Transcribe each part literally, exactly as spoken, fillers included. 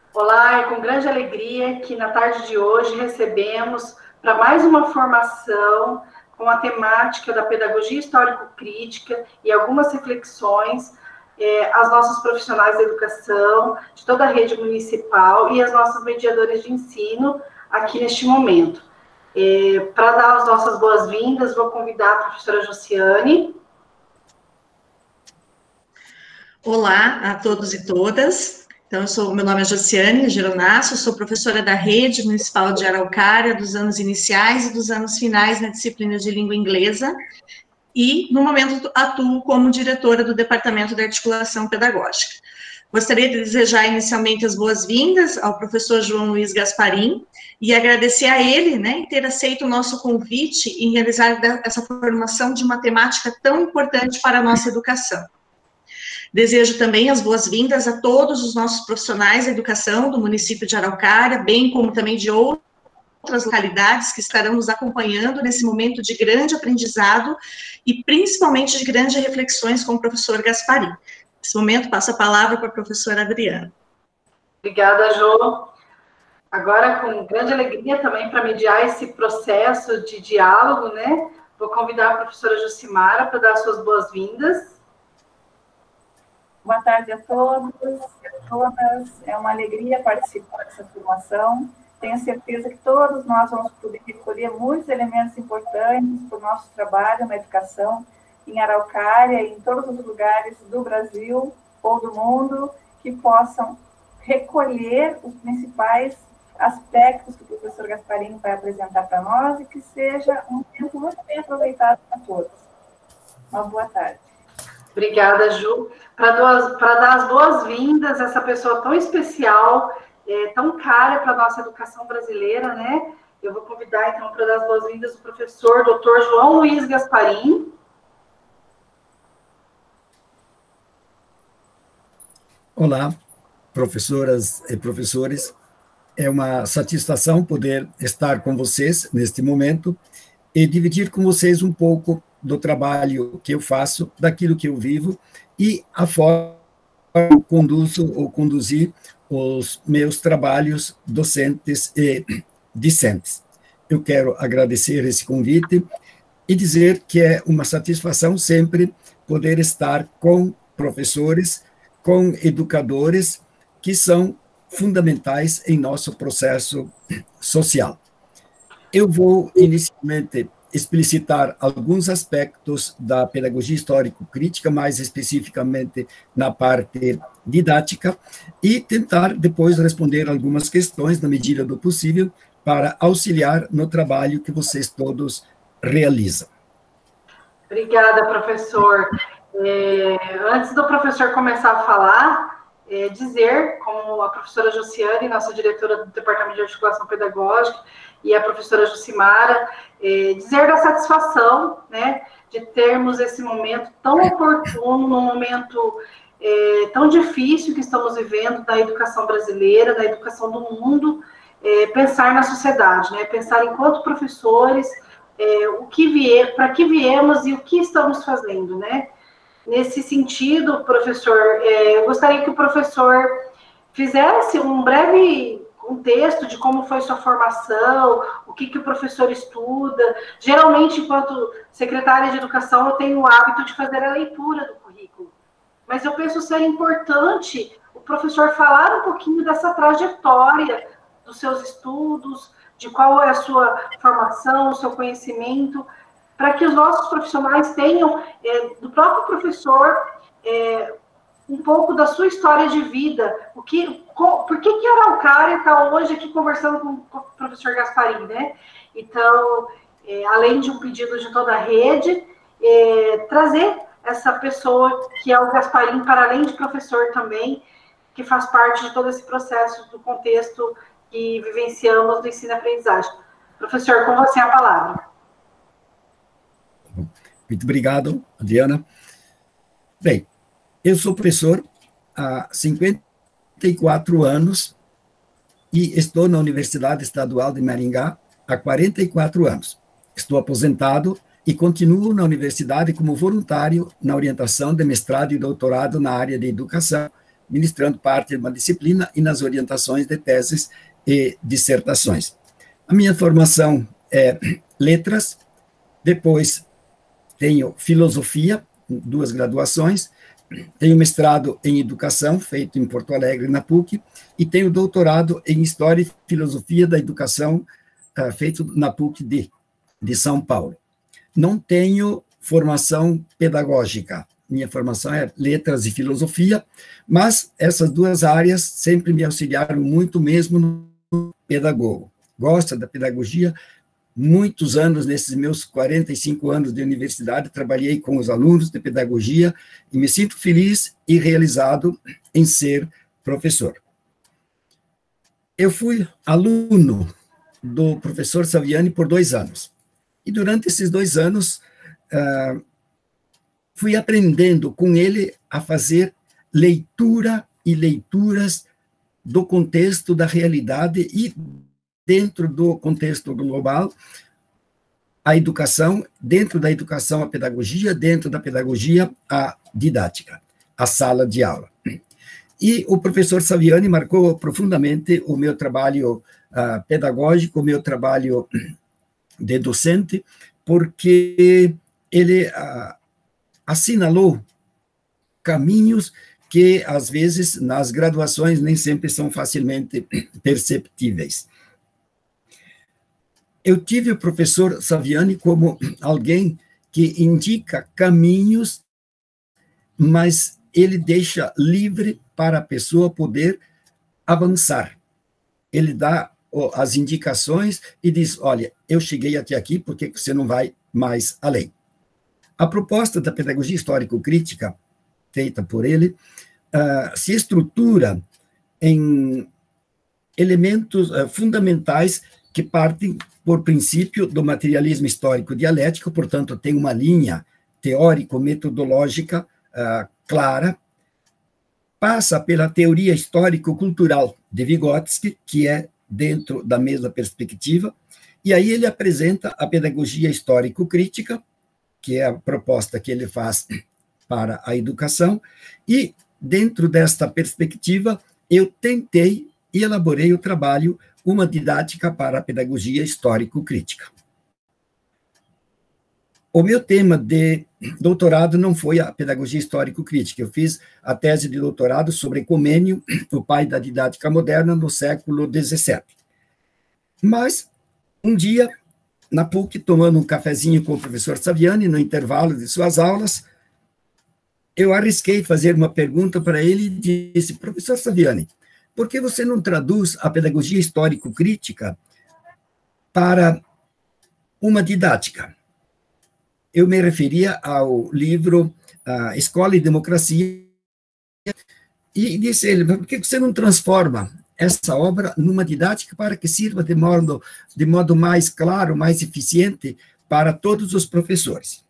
Olá, é com grande alegria que na tarde de hoje recebemos para mais uma formação com a temática da pedagogia histórico-crítica e algumas reflexões, eh, as nossas profissionais da educação, de toda a rede municipal e as nossas mediadoras de ensino aqui neste momento. Eh, para dar as nossas boas-vindas, vou convidar a professora Josiane. Olá a todos e todas. Então, eu sou, meu nome é Josiane Geronasso, sou professora da Rede Municipal de Araucária dos anos iniciais e dos anos finais na disciplina de língua inglesa e, no momento, atuo como diretora do Departamento de Articulação Pedagógica. Gostaria de desejar inicialmente as boas-vindas ao professor João Luiz Gasparim e agradecer a ele, né, em ter aceito o nosso convite em realizar essa formação de uma temática tão importante para a nossa educação. Desejo também as boas-vindas a todos os nossos profissionais da educação do município de Araucária, bem como também de outras localidades que estarão nos acompanhando nesse momento de grande aprendizado e principalmente de grandes reflexões com o professor Gasparim. Nesse momento, passo a palavra para a professora Adriana. Obrigada, Jo. Agora, com grande alegria também para mediar esse processo de diálogo, né, vou convidar a professora Jucimara para dar suas boas-vindas. Boa tarde a todos e a todas. É uma alegria participar dessa formação. Tenho certeza que todos nós vamos poder recolher muitos elementos importantes para o nosso trabalho na educação em Araucária e em todos os lugares do Brasil ou do mundo que possam recolher os principais aspectos que o professor Gasparim vai apresentar para nós e que seja um tempo muito bem aproveitado para todos. Uma boa tarde. Obrigada, Ju. Para dar as boas-vindas a essa pessoa tão especial, é, tão cara para a nossa educação brasileira, né? Eu vou convidar, então, para dar as boas-vindas o professor doutor João Luiz Gasparim. Olá, professoras e professores. É uma satisfação poder estar com vocês neste momento e dividir com vocês um pouco do trabalho que eu faço, daquilo que eu vivo e a forma como eu conduzo ou conduzi os meus trabalhos docentes e discentes. Eu quero agradecer esse convite e dizer que é uma satisfação sempre poder estar com professores, com educadores que são fundamentais em nosso processo social. Eu vou inicialmente explicitar alguns aspectos da pedagogia histórico-crítica, mais especificamente na parte didática, e tentar depois responder algumas questões, na medida do possível, para auxiliar no trabalho que vocês todos realizam. Obrigada, professor. É, antes do professor começar a falar, é, dizer, como a professora Josiane, nossa diretora do Departamento de Articulação Pedagógica, e a professora Jucimara, é, dizer da satisfação, né, de termos esse momento tão oportuno, num momento é, tão difícil que estamos vivendo da educação brasileira, da educação do mundo, é, pensar na sociedade, né, pensar enquanto professores, é, o que vier, para que viemos e o que estamos fazendo, né. Nesse sentido, professor, é, eu gostaria que o professor fizesse um breve um texto de como foi sua formação, o que, que o professor estuda. Geralmente, enquanto secretária de educação, eu tenho o hábito de fazer a leitura do currículo. Mas eu penso ser importante o professor falar um pouquinho dessa trajetória dos seus estudos, de qual é a sua formação, o seu conhecimento, para que os nossos profissionais tenham, é, do próprio professor, é, um pouco da sua história de vida, o que, com, por que que a Araucária está hoje aqui conversando com, com o professor Gasparim, né? Então, é, além de um pedido de toda a rede, é, trazer essa pessoa que é o Gasparim, para além de professor também, que faz parte de todo esse processo do contexto que vivenciamos do ensino e aprendizagem. Professor, com você a palavra. Muito obrigado, Adriana. Bem, eu sou professor há cinquenta e quatro anos e estou na Universidade Estadual de Maringá há quarenta e quatro anos. Estou aposentado e continuo na universidade como voluntário na orientação de mestrado e doutorado na área de educação, ministrando parte de uma disciplina e nas orientações de teses e dissertações. A minha formação é letras, depois tenho filosofia, duas graduações, tenho mestrado em educação, feito em Porto Alegre, na PUC, e tenho doutorado em História e Filosofia da Educação, uh, feito na PUC de, de São Paulo. Não tenho formação pedagógica, minha formação é letras e filosofia, mas essas duas áreas sempre me auxiliaram muito mesmo no pedagogo. Gosto da pedagogia, muitos anos, nesses meus quarenta e cinco anos de universidade, trabalhei com os alunos de pedagogia e me sinto feliz e realizado em ser professor. Eu fui aluno do professor Saviani por dois anos, e durante esses dois anos, uh, fui aprendendo com ele a fazer leitura e leituras do contexto da realidade e dentro do contexto global, a educação, dentro da educação, a pedagogia, dentro da pedagogia, a didática, a sala de aula. E o professor Saviani marcou profundamente o meu trabalho uh, pedagógico, o meu trabalho de docente, porque ele uh, assinalou caminhos que, às vezes, nas graduações nem sempre são facilmente perceptíveis. Eu tive o professor Saviani como alguém que indica caminhos, mas ele deixa livre para a pessoa poder avançar. Ele dá as indicações e diz, olha, eu cheguei até aqui, por que você não vai mais além? A proposta da pedagogia histórico-crítica, feita por ele, uh, se estrutura em elementos uh, fundamentais que partem por princípio do materialismo histórico dialético, portanto, tem uma linha teórico-metodológica uh, clara, passa pela teoria histórico-cultural de Vygotsky, que é dentro da mesma perspectiva, e aí ele apresenta a pedagogia histórico-crítica, que é a proposta que ele faz para a educação, e dentro desta perspectiva, eu tentei e elaborei o trabalho Uma Didática para a Pedagogia Histórico-Crítica. O meu tema de doutorado não foi a pedagogia histórico-crítica, eu fiz a tese de doutorado sobre Comênio, o pai da didática moderna, no século dezessete. Mas, um dia, na PUC, tomando um cafezinho com o professor Saviani, no intervalo de suas aulas, eu arrisquei fazer uma pergunta para ele e disse, professor Saviani, por que você não traduz a pedagogia histórico-crítica para uma didática? Eu me referia ao livro uh, Escola e Democracia, e disse ele, por que você não transforma essa obra numa didática para que sirva de modo, de modo mais claro, mais eficiente para todos os professores?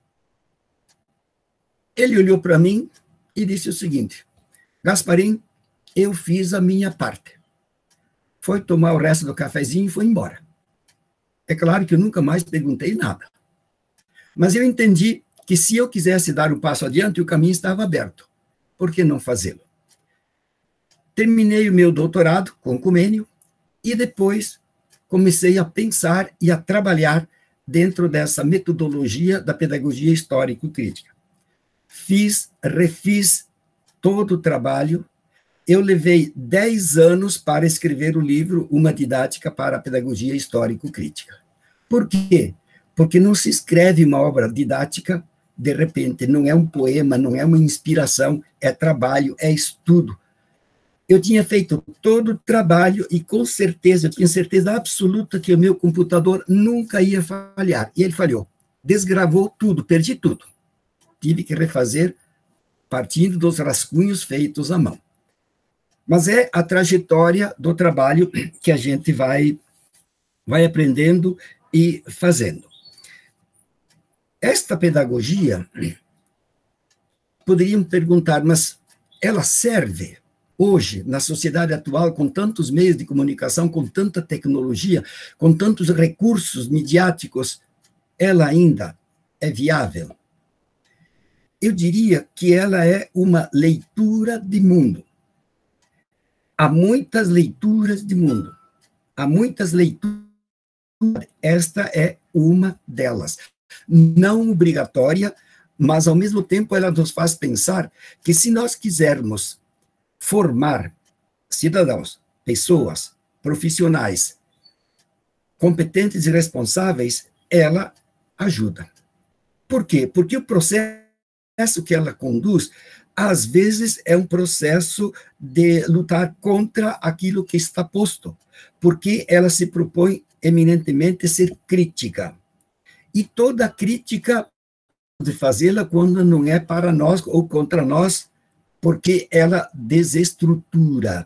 Ele olhou para mim e disse o seguinte, Gasparim, eu fiz a minha parte. Foi tomar o resto do cafezinho e foi embora. É claro que eu nunca mais perguntei nada. Mas eu entendi que se eu quisesse dar um passo adiante, o caminho estava aberto. Por que não fazê-lo? Terminei o meu doutorado com Comênio e depois comecei a pensar e a trabalhar dentro dessa metodologia da pedagogia histórico-crítica. Fiz, refiz todo o trabalho. Eu levei dez anos para escrever o livro Uma Didática para a Pedagogia Histórico-Crítica. Por quê? Porque não se escreve uma obra didática de repente, não é um poema, não é uma inspiração, é trabalho, é estudo. Eu tinha feito todo o trabalho e, com certeza, eu tinha certeza absoluta que o meu computador nunca ia falhar. E ele falhou. Desgravou tudo, perdi tudo. Tive que refazer partindo dos rascunhos feitos à mão. Mas é a trajetória do trabalho que a gente vai, vai aprendendo e fazendo. Esta pedagogia, poderiam perguntar, mas ela serve hoje, na sociedade atual, com tantos meios de comunicação, com tanta tecnologia, com tantos recursos midiáticos, ela ainda é viável? Eu diria que ela é uma leitura de mundo. há muitas leituras de mundo, há muitas leituras, esta é uma delas. Não obrigatória, mas, ao mesmo tempo, ela nos faz pensar que, se nós quisermos formar cidadãos, pessoas, profissionais, competentes e responsáveis, ela ajuda. Por quê? Porque o processo que ela conduz, às vezes, é um processo de lutar contra aquilo que está posto, porque ela se propõe eminentemente ser crítica. E toda crítica de fazê-la quando não é para nós ou contra nós, porque ela desestrutura.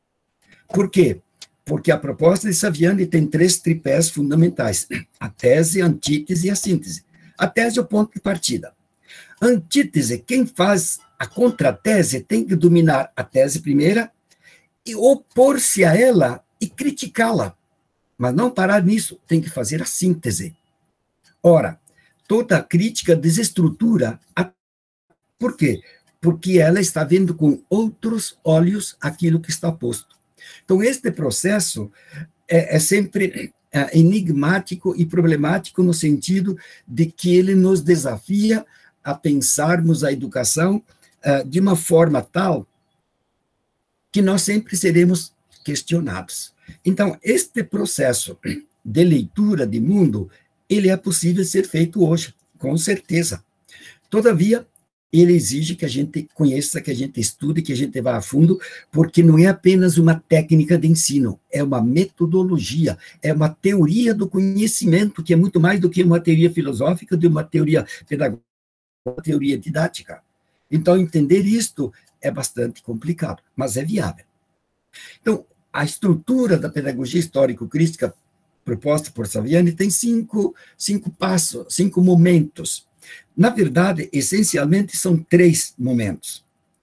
Por quê? Porque a proposta de Saviani tem três tripés fundamentais: a tese, a antítese e a síntese. A tese é o ponto de partida. A antítese, quem faz a contratese tem que dominar a tese primeira e opor-se a ela e criticá-la. Mas não parar nisso, tem que fazer a síntese. Ora, toda crítica desestrutura. A... Por quê? Porque ela está vendo com outros olhos aquilo que está posto. Então, este processo é, é sempre é, enigmático e problemático no sentido de que ele nos desafia a pensarmos a educação é, de uma forma tal que nós sempre seremos questionados. Então, este processo de leitura de mundo, ele é possível ser feito hoje, com certeza. Todavia, ele exige que a gente conheça, que a gente estude, que a gente vá a fundo, porque não é apenas uma técnica de ensino, é uma metodologia, é uma teoria do conhecimento, que é muito mais do que uma teoria filosófica, de uma teoria pedagógica, uma teoria didática. Então, entender isto é bastante complicado, mas é viável. Então, a estrutura da pedagogia histórico-crítica proposta por Saviani tem cinco, cinco passos, cinco momentos. Na verdade, essencialmente, são três momentos: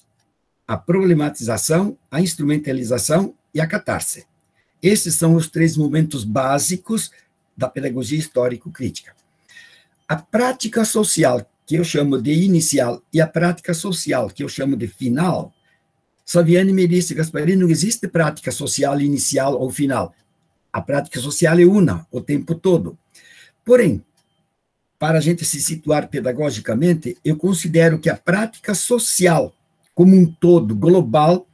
a problematização, a instrumentalização e a catarse. Esses são os três momentos básicos da pedagogia histórico-crítica. A prática social, que eu chamo de inicial, e a prática social, que eu chamo de final, Saviani me disse: Gasparini, não existe prática social inicial ou final. A prática social é una, o tempo todo. Porém, para a gente se situar pedagogicamente, eu considero que a prática social, como um todo, global,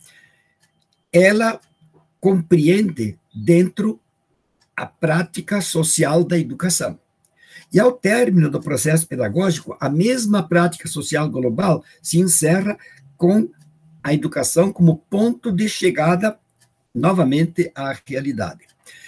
ela compreende dentro a prática social da educação. E, ao término do processo pedagógico, a mesma prática social global se encerra com a educação como ponto de chegada, novamente, à realidade.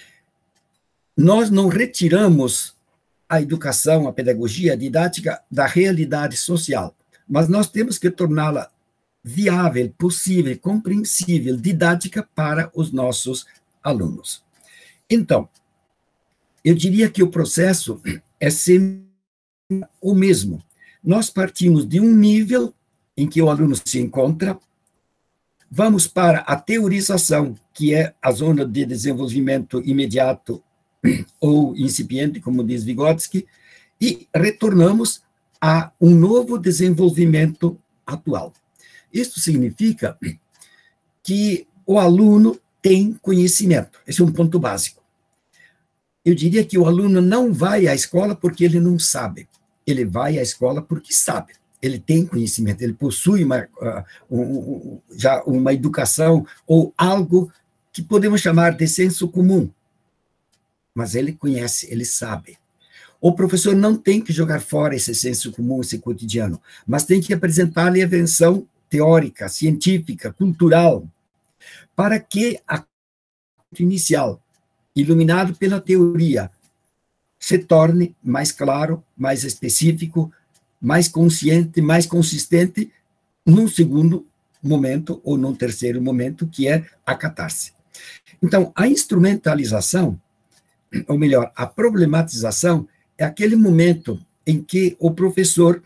Nós não retiramos a educação, a pedagogia, a didática da realidade social, mas nós temos que torná-la viável, possível, compreensível, didática para os nossos alunos. Então, eu diria que o processo é sempre o mesmo. Nós partimos de um nível em que o aluno se encontra, vamos para a teorização, que é a zona de desenvolvimento imediato ou incipiente, como diz Vygotsky, e retornamos a um novo desenvolvimento atual. Isso significa que o aluno tem conhecimento. Esse é um ponto básico. Eu diria que o aluno não vai à escola porque ele não sabe. Ele vai à escola porque sabe. Ele tem conhecimento, ele possui uma, uh, um, já uma educação ou algo que podemos chamar de senso comum. Mas ele conhece, ele sabe. O professor não tem que jogar fora esse senso comum, esse cotidiano, mas tem que apresentar-lhe a invenção teórica, científica, cultural, para que a inicial, iluminado pela teoria, se torne mais claro, mais específico, mais consciente, mais consistente, num segundo momento ou num terceiro momento, que é a catarse. Então, a instrumentalização, ou melhor, a problematização, é aquele momento em que o professor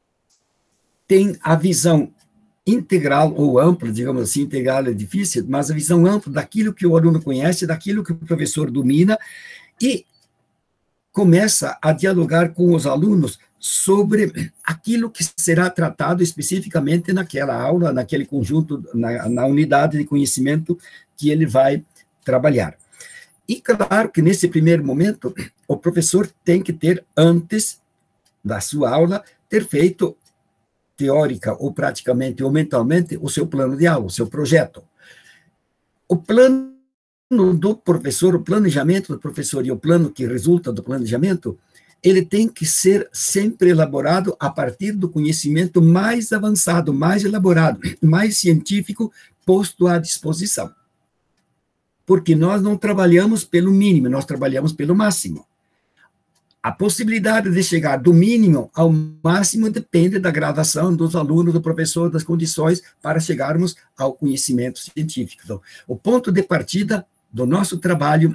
tem a visão integral ou ampla, digamos assim, integral é difícil, mas a visão ampla daquilo que o aluno conhece, daquilo que o professor domina, e começa a dialogar com os alunos sobre aquilo que será tratado especificamente naquela aula, naquele conjunto, na, na unidade de conhecimento que ele vai trabalhar. E claro que nesse primeiro momento, o professor tem que ter, antes da sua aula, ter feito teórica ou praticamente ou mentalmente o seu plano de aula, o seu projeto. O plano do professor, o planejamento do professor e o plano que resulta do planejamento, ele tem que ser sempre elaborado a partir do conhecimento mais avançado, mais elaborado, mais científico, posto à disposição. Porque nós não trabalhamos pelo mínimo, nós trabalhamos pelo máximo. A possibilidade de chegar do mínimo ao máximo depende da gradação dos alunos, do professor, das condições para chegarmos ao conhecimento científico. Então, o ponto de partida do nosso trabalho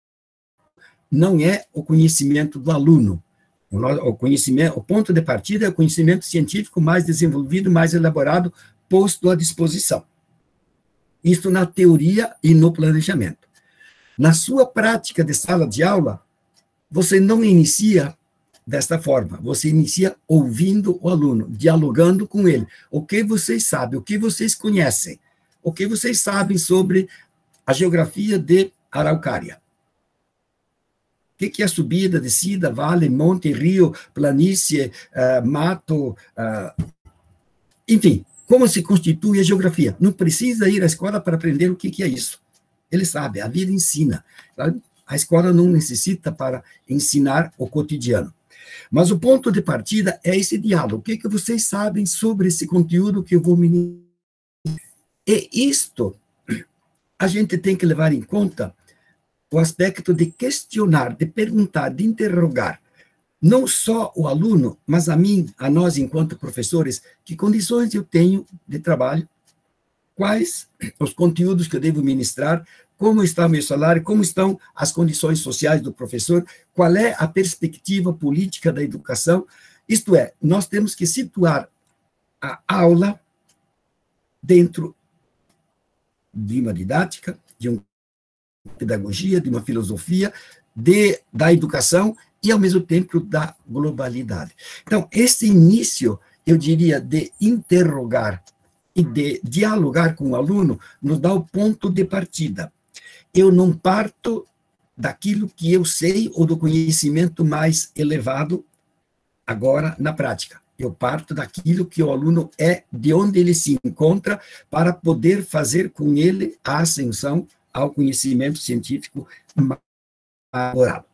não é o conhecimento do aluno. O, conhecimento, o ponto de partida é o conhecimento científico mais desenvolvido, mais elaborado, posto à disposição. Isso na teoria e no planejamento. Na sua prática de sala de aula, você não inicia desta forma, você inicia ouvindo o aluno, dialogando com ele. O que vocês sabem, o que vocês conhecem, o que vocês sabem sobre a geografia de Araucária. O que, que é subida, descida, vale, monte, rio, planície, uh, mato, uh, enfim, como se constitui a geografia. Não precisa ir à escola para aprender o que, que é isso. Ele sabe, a vida ensina. A escola não necessita para ensinar o cotidiano. Mas o ponto de partida é esse diálogo. O que, que vocês sabem sobre esse conteúdo que eu vou ministrar? E isto, a gente tem que levar em conta o aspecto de questionar, de perguntar, de interrogar, não só o aluno, mas a mim, a nós, enquanto professores, que condições eu tenho de trabalho, quais os conteúdos que eu devo ministrar, como está o meu salário, como estão as condições sociais do professor, qual é a perspectiva política da educação. Isto é, nós temos que situar a aula dentro de uma didática, de uma pedagogia, de uma filosofia, de, da educação e, ao mesmo tempo, da globalidade. Então, esse início, eu diria, de interrogar e de dialogar com o aluno, nos dá o ponto de partida. Eu não parto daquilo que eu sei ou do conhecimento mais elevado agora na prática. Eu parto daquilo que o aluno é, de onde ele se encontra, para poder fazer com ele a ascensão ao conhecimento científico elaborado.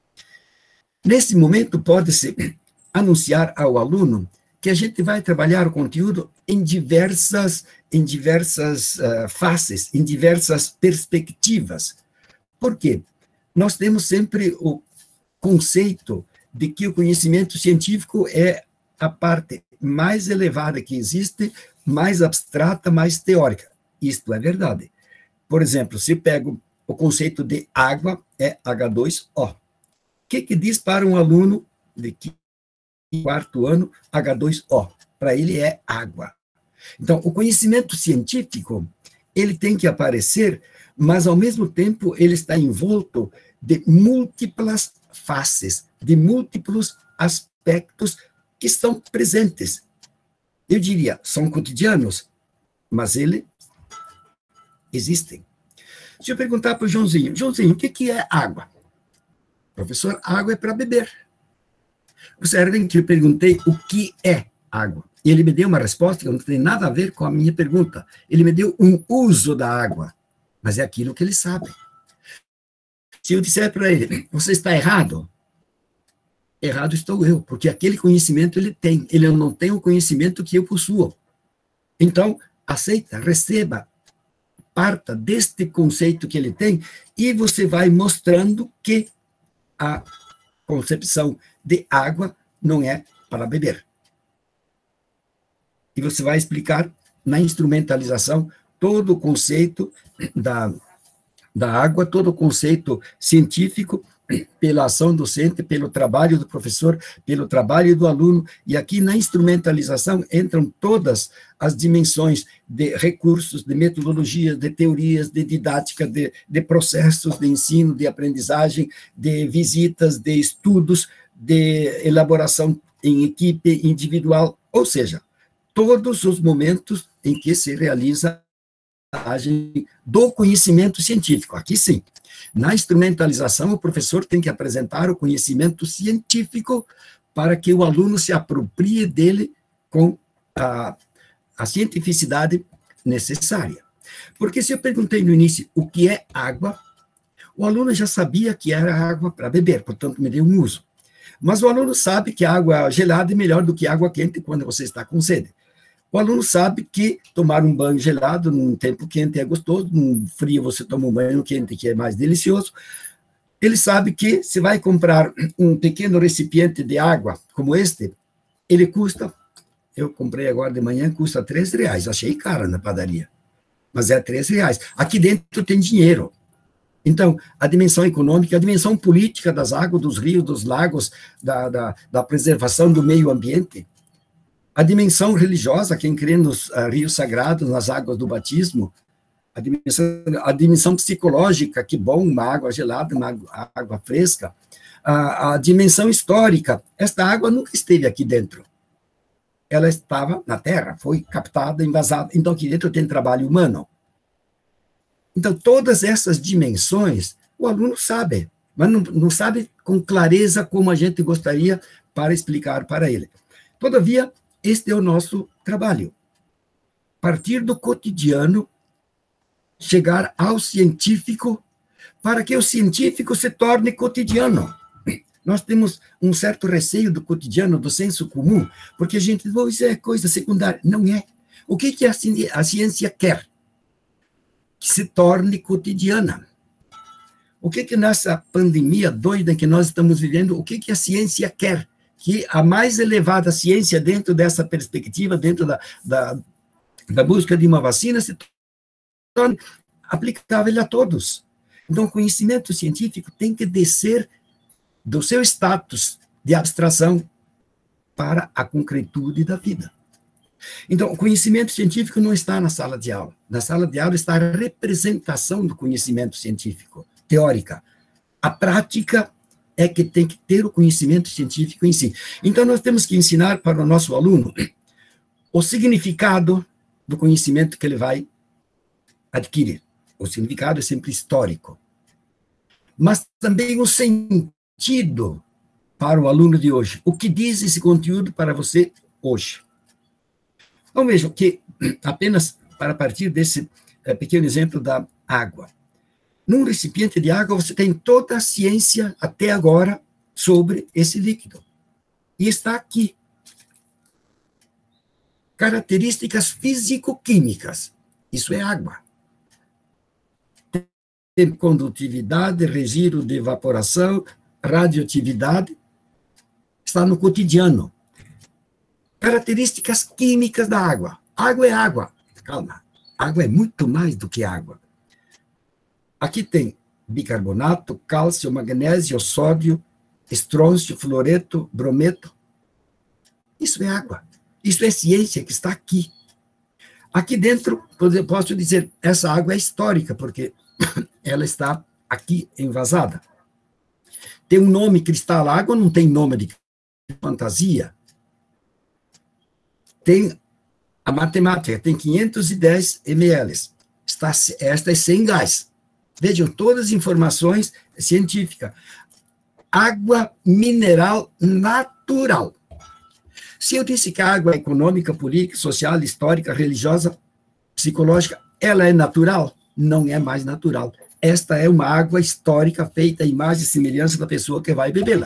Nesse momento, pode-se anunciar ao aluno que a gente vai trabalhar o conteúdo em diversas, em diversas uh, faces, em diversas perspectivas. Por quê? Nós temos sempre o conceito de que o conhecimento científico é a parte mais elevada que existe, mais abstrata, mais teórica. Isto é verdade. Por exemplo, se eu pego o conceito de água, é agá dois ó. O que, que diz para um aluno de quarto ano, agá dois ó? Para ele é água. Então, o conhecimento científico, ele tem que aparecer, mas, ao mesmo tempo, ele está envolto de múltiplas faces, de múltiplos aspectos que estão presentes. Eu diria, são cotidianos, mas eles existem. Se eu perguntar para o Joãozinho, Joãozinho, o que, que é água? Professor, água é para beber. Observem que eu perguntei o que é água. E ele me deu uma resposta que não tem nada a ver com a minha pergunta. Ele me deu um uso da água, mas é aquilo que ele sabe. Se eu disser para ele, você está errado, errado estou eu, porque aquele conhecimento ele tem, ele não tem o conhecimento que eu possuo. Então, aceita, receba, parta deste conceito que ele tem, e você vai mostrando que a concepção de água não é para beber. E você vai explicar na instrumentalização todo o conceito da, da água, todo o conceito científico, pela ação docente, pelo trabalho do professor, pelo trabalho do aluno, e aqui na instrumentalização entram todas as dimensões de recursos, de metodologias, de teorias, de didática, de, de processos de ensino, de aprendizagem, de visitas, de estudos, de elaboração em equipe, individual, ou seja, todos os momentos em que se realiza a aprendizagem do conhecimento científico. Aqui sim, na instrumentalização, o professor tem que apresentar o conhecimento científico para que o aluno se aproprie dele com a, a cientificidade necessária. Porque se eu perguntei no início o que é água, o aluno já sabia que era água para beber, portanto, me deu um uso. Mas o aluno sabe que água gelada é melhor do que água quente quando você está com sede. O aluno sabe que tomar um banho gelado num tempo quente é gostoso, num frio você toma um banho quente que é mais delicioso. Ele sabe que se vai comprar um pequeno recipiente de água como este, ele custa, eu comprei agora de manhã, custa três reais. Achei caro na padaria, mas é três reais. Aqui dentro tem dinheiro. Então, a dimensão econômica, a dimensão política das águas, dos rios, dos lagos, da, da, da preservação do meio ambiente, a dimensão religiosa, quem crê nos uh, rios sagrados, nas águas do batismo, a dimensão, a dimensão psicológica, que bom, uma água gelada, uma água, água fresca, a, a dimensão histórica, esta água nunca esteve aqui dentro. Ela estava na terra, foi captada, envasada, então aqui dentro tem trabalho humano. Então, todas essas dimensões, o aluno sabe, mas não, não sabe com clareza como a gente gostaria para explicar para ele. Todavia, este é o nosso trabalho. Partir do cotidiano, chegar ao científico, para que o científico se torne cotidiano. Nós temos um certo receio do cotidiano, do senso comum, porque a gente diz, oh, isso é coisa secundária. Não é. O que, que a ciência quer? Que se torne cotidiana. O que que nessa pandemia doida que nós estamos vivendo, o que que a ciência quer? Que a mais elevada ciência dentro dessa perspectiva, dentro da, da, da busca de uma vacina, se torne aplicável a todos. Então, o conhecimento científico tem que descer do seu status de abstração para a concretude da vida. Então, o conhecimento científico não está na sala de aula. Na sala de aula está a representação do conhecimento científico, teórica. A prática é que tem que ter o conhecimento científico em si. Então, nós temos que ensinar para o nosso aluno o significado do conhecimento que ele vai adquirir. O significado é sempre histórico. Mas também o sentido para o aluno de hoje. O que diz esse conteúdo para você hoje? Então, vejam que, apenas para partir desse é, pequeno exemplo da água. Num recipiente de água, você tem toda a ciência, até agora, sobre esse líquido. E está aqui. Características físico-químicas. Isso é água. Tem condutividade, registro de evaporação, radioatividade. Está no cotidiano. Características químicas da água. Água é água. Calma. Água é muito mais do que água. Aqui tem bicarbonato, cálcio, magnésio, sódio, estrôncio, fluoreto, brometo. Isso é água. Isso é ciência que está aqui. Aqui dentro, eu posso dizer, essa água é histórica, porque ela está aqui envasada. Tem um nome cristal, a água não tem nome de fantasia. Tem a matemática, tem quinhentos e dez mililitros. Está, esta é sem gás. Vejam, todas as informações científicas. Água mineral natural. Se eu disse que a água é econômica, política, social, histórica, religiosa, psicológica, ela é natural? Não é mais natural. Esta é uma água histórica feita à imagem e semelhança da pessoa que vai bebê-la.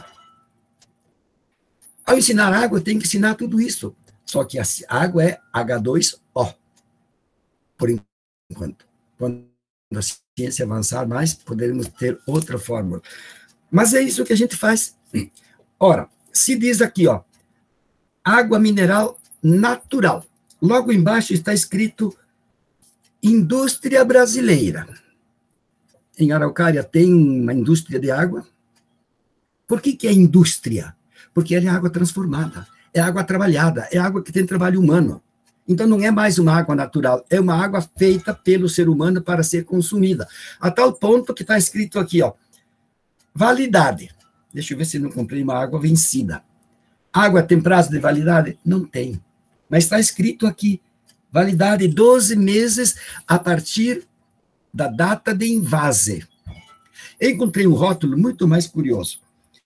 Ao ensinar água, tem que ensinar tudo isso. Só que a água é agá dois ó. Por enquanto. Quando a ciência avançar mais, poderemos ter outra fórmula. Mas é isso que a gente faz. Ora, se diz aqui, ó, água mineral natural. Logo embaixo está escrito indústria brasileira. Em Araucária tem uma indústria de água. Por que que é indústria? Porque ela é água transformada. É água trabalhada, é água que tem trabalho humano. Então, não é mais uma água natural, é uma água feita pelo ser humano para ser consumida. A tal ponto que está escrito aqui, ó, validade. Deixa eu ver se não comprei uma água vencida. Água tem prazo de validade? Não tem. Mas está escrito aqui, validade doze meses a partir da data de invase. Eu encontrei um rótulo muito mais curioso.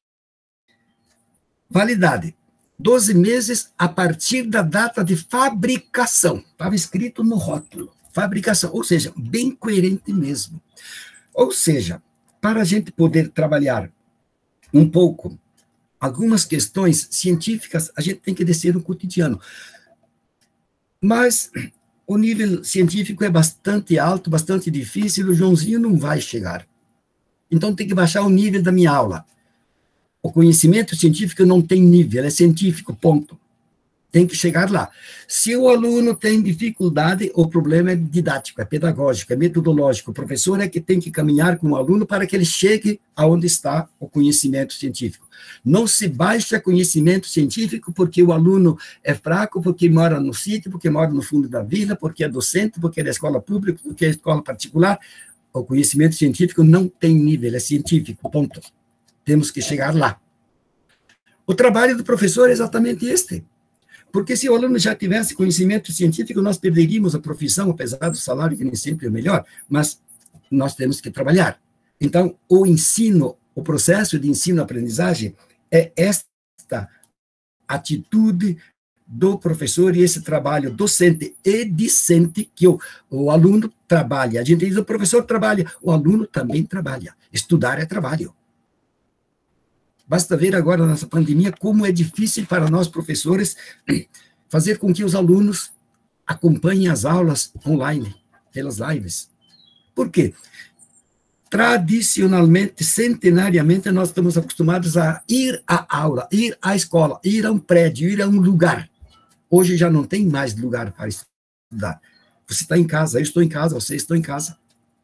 Validade, doze meses a partir da data de fabricação. Estava escrito no rótulo, fabricação, ou seja, bem coerente mesmo. Ou seja, para a gente poder trabalhar um pouco algumas questões científicas, a gente tem que descer no cotidiano. Mas o nível científico é bastante alto, bastante difícil, o Joãozinho não vai chegar. Então tem que baixar o nível da minha aula. O conhecimento científico não tem nível, é científico, ponto. Tem que chegar lá. Se o aluno tem dificuldade, o problema é didático, é pedagógico, é metodológico. O professor é que tem que caminhar com o aluno para que ele chegue aonde está o conhecimento científico. Não se baixa conhecimento científico porque o aluno é fraco, porque mora no sítio, porque mora no fundo da vila, porque é docente, porque é da escola pública, porque é da escola particular. O conhecimento científico não tem nível, é científico, ponto. Temos que chegar lá. O trabalho do professor é exatamente este. Porque se o aluno já tivesse conhecimento científico, nós perderíamos a profissão, apesar do salário, que nem sempre é o melhor, mas nós temos que trabalhar. Então, o ensino, o processo de ensino-aprendizagem é esta atitude do professor e esse trabalho docente e discente que o, o aluno trabalha. A gente diz, o professor trabalha, o aluno também trabalha. Estudar é trabalho. Basta ver agora, nessa pandemia, como é difícil para nós, professores, fazer com que os alunos acompanhem as aulas online, pelas lives. Por quê? Tradicionalmente, centenariamente, nós estamos acostumados a ir à aula, ir à escola, ir a um prédio, ir a um lugar. Hoje já não tem mais lugar para estudar. Você está em casa, eu estou em casa, você está em casa.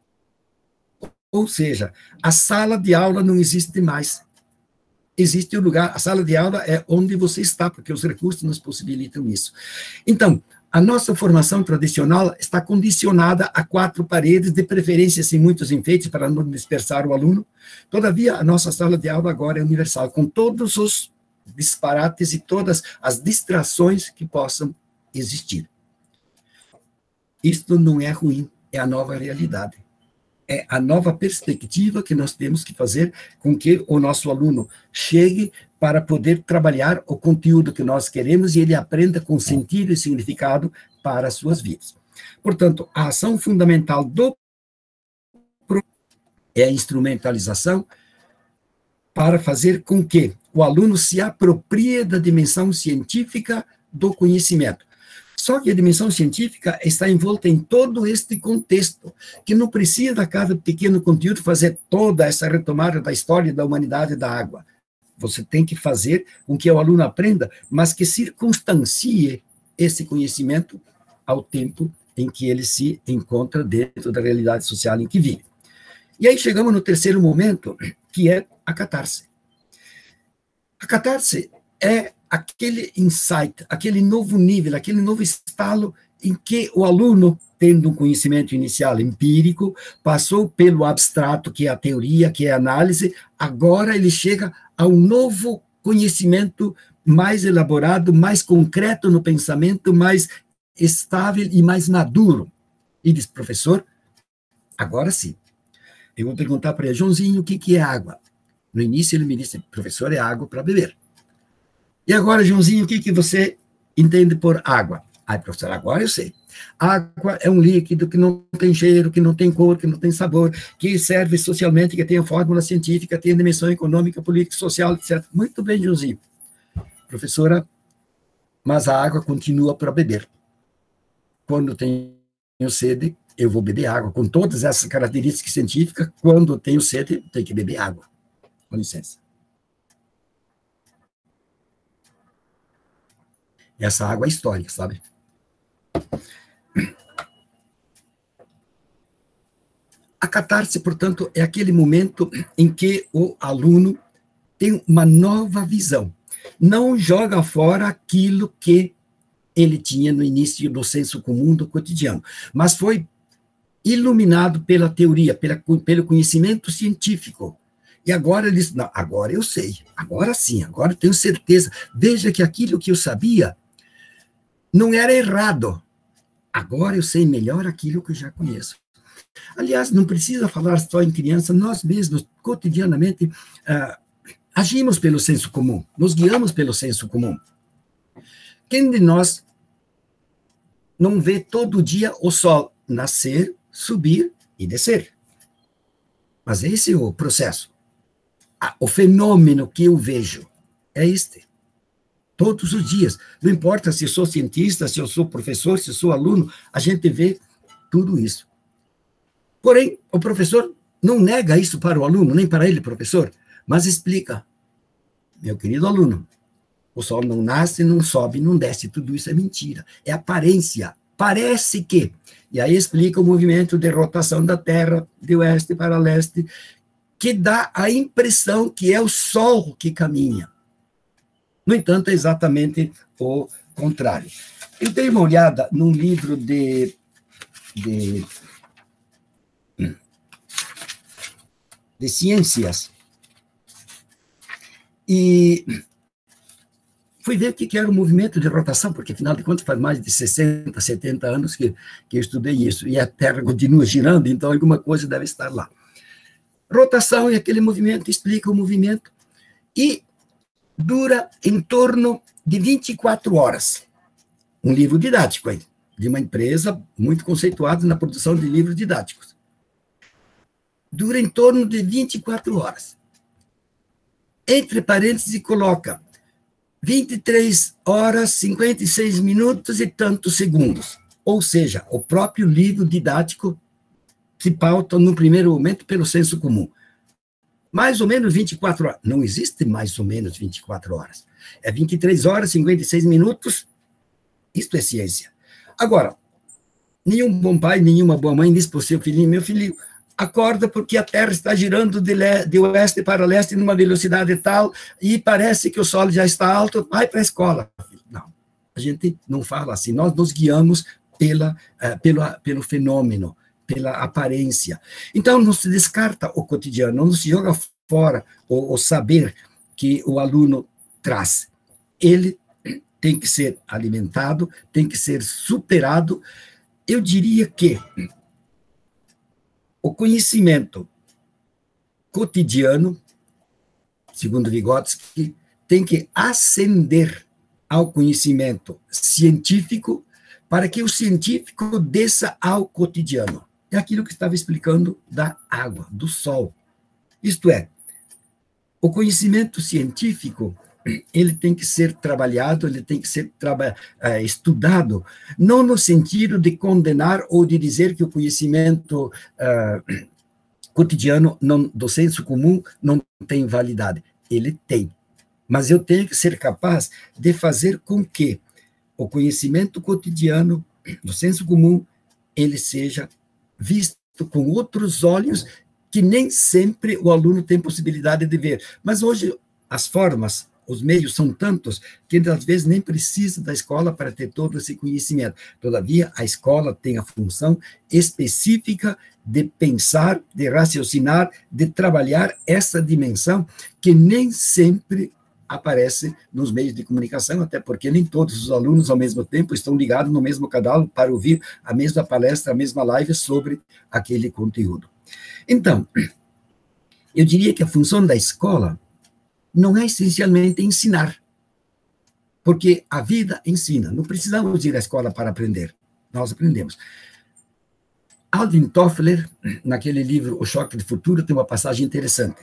Ou seja, a sala de aula não existe mais. Existe o lugar, a sala de aula é onde você está, porque os recursos nos possibilitam isso. Então, a nossa formação tradicional está condicionada a quatro paredes, de preferência sem muitos enfeites, para não dispersar o aluno. Todavia, a nossa sala de aula agora é universal, com todos os disparates e todas as distrações que possam existir. Isto não é ruim, é a nova realidade. É a nova perspectiva que nós temos que fazer com que o nosso aluno chegue para poder trabalhar o conteúdo que nós queremos e ele aprenda com sentido e significado para as suas vidas. Portanto, a ação fundamental do é a instrumentalização para fazer com que o aluno se aproprie da dimensão científica do conhecimento. Só que a dimensão científica está envolta em todo este contexto, que não precisa, a cada pequeno conteúdo, fazer toda essa retomada da história da humanidade da água. Você tem que fazer com que o aluno aprenda, mas que circunstancie esse conhecimento ao tempo em que ele se encontra dentro da realidade social em que vive. E aí chegamos no terceiro momento, que é a catarse. A catarse é aquele insight, aquele novo nível, aquele novo estalo em que o aluno, tendo um conhecimento inicial empírico, passou pelo abstrato, que é a teoria, que é a análise, agora ele chega a um novo conhecimento mais elaborado, mais concreto no pensamento, mais estável e mais maduro. E diz, professor, agora sim. Eu vou perguntar para ele, Joãozinho, o que, que é água? No início ele me disse, professor, é água para beber. E agora, Joãozinho, o que, que você entende por água? Ai, professor, agora eu sei. Água é um líquido que não tem cheiro, que não tem cor, que não tem sabor, que serve socialmente, que tem a fórmula científica, tem a dimensão econômica, política, social, etcétera. Muito bem, Joãozinho. Professora, mas a água continua para beber. Quando tenho sede, eu vou beber água. Com todas essas características científicas, quando tenho sede, tenho que beber água. Com licença. Essa água é histórica, sabe? A catarse, portanto, é aquele momento em que o aluno tem uma nova visão. Não joga fora aquilo que ele tinha no início do senso comum do cotidiano, mas foi iluminado pela teoria, pela, pelo conhecimento científico. E agora ele diz, não, agora eu sei, agora sim, agora eu tenho certeza. Veja que aquilo que eu sabia não era errado. Agora eu sei melhor aquilo que eu já conheço. Aliás, não precisa falar só em criança, nós mesmos, cotidianamente, uh, agimos pelo senso comum, nos guiamos pelo senso comum. Quem de nós não vê todo dia o sol nascer, subir e descer? Mas esse é o processo. O fenômeno que eu vejo é este. Todos os dias. Não importa se eu sou cientista, se eu sou professor, se eu sou aluno, a gente vê tudo isso. Porém, o professor não nega isso para o aluno, nem para ele, professor, mas explica. Meu querido aluno, o sol não nasce, não sobe, não desce, tudo isso é mentira. É aparência. Parece que. E aí explica o movimento de rotação da Terra, de oeste para leste, que dá a impressão que é o Sol que caminha. No entanto, é exatamente o contrário. Eu dei uma olhada num livro de, de, de ciências e fui ver o que era o movimento de rotação, porque, afinal de contas, faz mais de sessenta, setenta anos que, que eu estudei isso, e a Terra continua girando, então alguma coisa deve estar lá. Rotação é aquele movimento, explica o movimento, e dura em torno de vinte e quatro horas. Um livro didático aí, de uma empresa muito conceituada na produção de livros didáticos. Dura em torno de vinte e quatro horas. Entre parênteses, coloca vinte e três horas, cinquenta e seis minutos e tantos segundos. Ou seja, o próprio livro didático se pauta, no primeiro momento, pelo senso comum. Mais ou menos vinte e quatro horas. Não existe mais ou menos vinte e quatro horas. É vinte e três horas, cinquenta e seis minutos. Isto é ciência. Agora, nenhum bom pai, nenhuma boa mãe diz para o seu filhinho, meu filhinho, acorda porque a Terra está girando de, le... de oeste para leste numa velocidade tal e parece que o Sol já está alto, vai para a escola. Não, a gente não fala assim. Nós nos guiamos pela, uh, pelo, pelo fenômeno, pela aparência. Então, não se descarta o cotidiano, não se joga fora o, o saber que o aluno traz. Ele tem que ser alimentado, tem que ser superado. Eu diria que o conhecimento cotidiano, segundo Vygotsky, tem que ascender ao conhecimento científico para que o científico desça ao cotidiano. É aquilo que estava explicando da água, do sol. Isto é, o conhecimento científico, ele tem que ser trabalhado, ele tem que ser traba- uh, estudado, não no sentido de condenar ou de dizer que o conhecimento uh, cotidiano, não, do senso comum, não tem validade. Ele tem. Mas eu tenho que ser capaz de fazer com que o conhecimento cotidiano, do senso comum, ele seja visto com outros olhos que nem sempre o aluno tem possibilidade de ver. Mas hoje as formas, os meios são tantos que às vezes nem precisa da escola para ter todo esse conhecimento. Todavia, a escola tem a função específica de pensar, de raciocinar, de trabalhar essa dimensão que nem sempre aparece nos meios de comunicação, até porque nem todos os alunos, ao mesmo tempo, estão ligados no mesmo canal para ouvir a mesma palestra, a mesma live sobre aquele conteúdo. Então, eu diria que a função da escola não é essencialmente ensinar, porque a vida ensina. Não precisamos ir à escola para aprender, nós aprendemos. Alvin Toffler, naquele livro O Choque do Futuro, tem uma passagem interessante.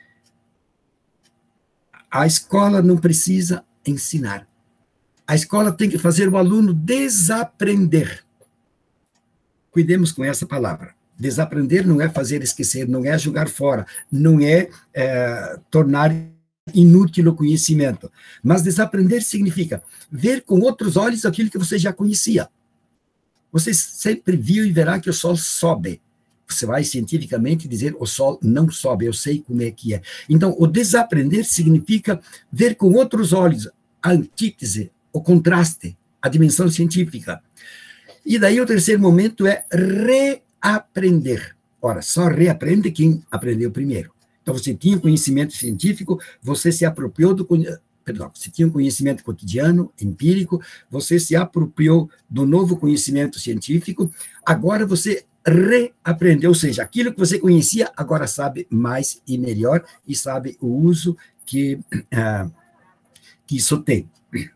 A escola não precisa ensinar. A escola tem que fazer o aluno desaprender. Cuidemos com essa palavra. Desaprender não é fazer esquecer, não é jogar fora, não é, é tornar inútil o conhecimento. Mas desaprender significa ver com outros olhos aquilo que você já conhecia. Você sempre viu e verá que o sol sobe. Você vai cientificamente dizer, o sol não sobe, eu sei como é que é. Então, o desaprender significa ver com outros olhos a antítese, o contraste, a dimensão científica. E daí o terceiro momento é reaprender. Ora, só reaprende quem aprendeu primeiro. Então, você tinha conhecimento científico, você se apropriou do perdão, você tinha um conhecimento cotidiano, empírico, você se apropriou do novo conhecimento científico, agora você reaprendeu, ou seja, aquilo que você conhecia, agora sabe mais e melhor, e sabe o uso que, ah, que isso tem.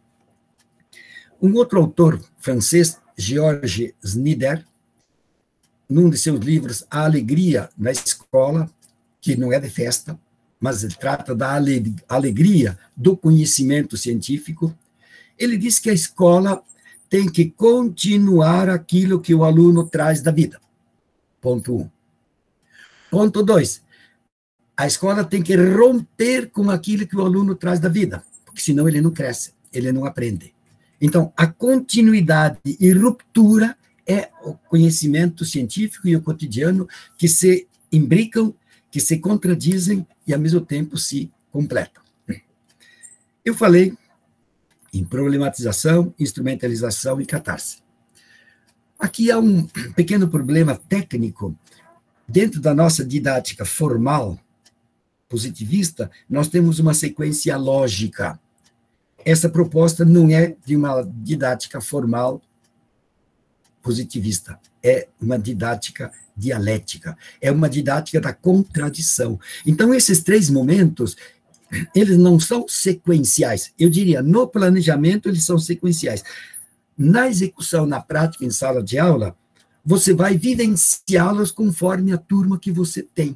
Um outro autor francês, Georges Snider, num de seus livros, A Alegria na Escola, que não é de festa, mas ele trata da alegria do conhecimento científico, ele diz que a escola tem que continuar aquilo que o aluno traz da vida. Ponto um. Ponto dois. A escola tem que romper com aquilo que o aluno traz da vida, porque senão ele não cresce, ele não aprende. Então, a continuidade e ruptura é o conhecimento científico e o cotidiano que se imbricam, que se contradizem e, ao mesmo tempo, se completam. Eu falei em problematização, instrumentalização e catarse. Aqui há um pequeno problema técnico. Dentro da nossa didática formal, positivista, nós temos uma sequência lógica. Essa proposta não é de uma didática formal positivista, é uma didática dialética, é uma didática da contradição. Então, esses três momentos, eles não são sequenciais. Eu diria, no planejamento, eles são sequenciais. Na execução, na prática, em sala de aula, você vai vivenciá-los conforme a turma que você tem.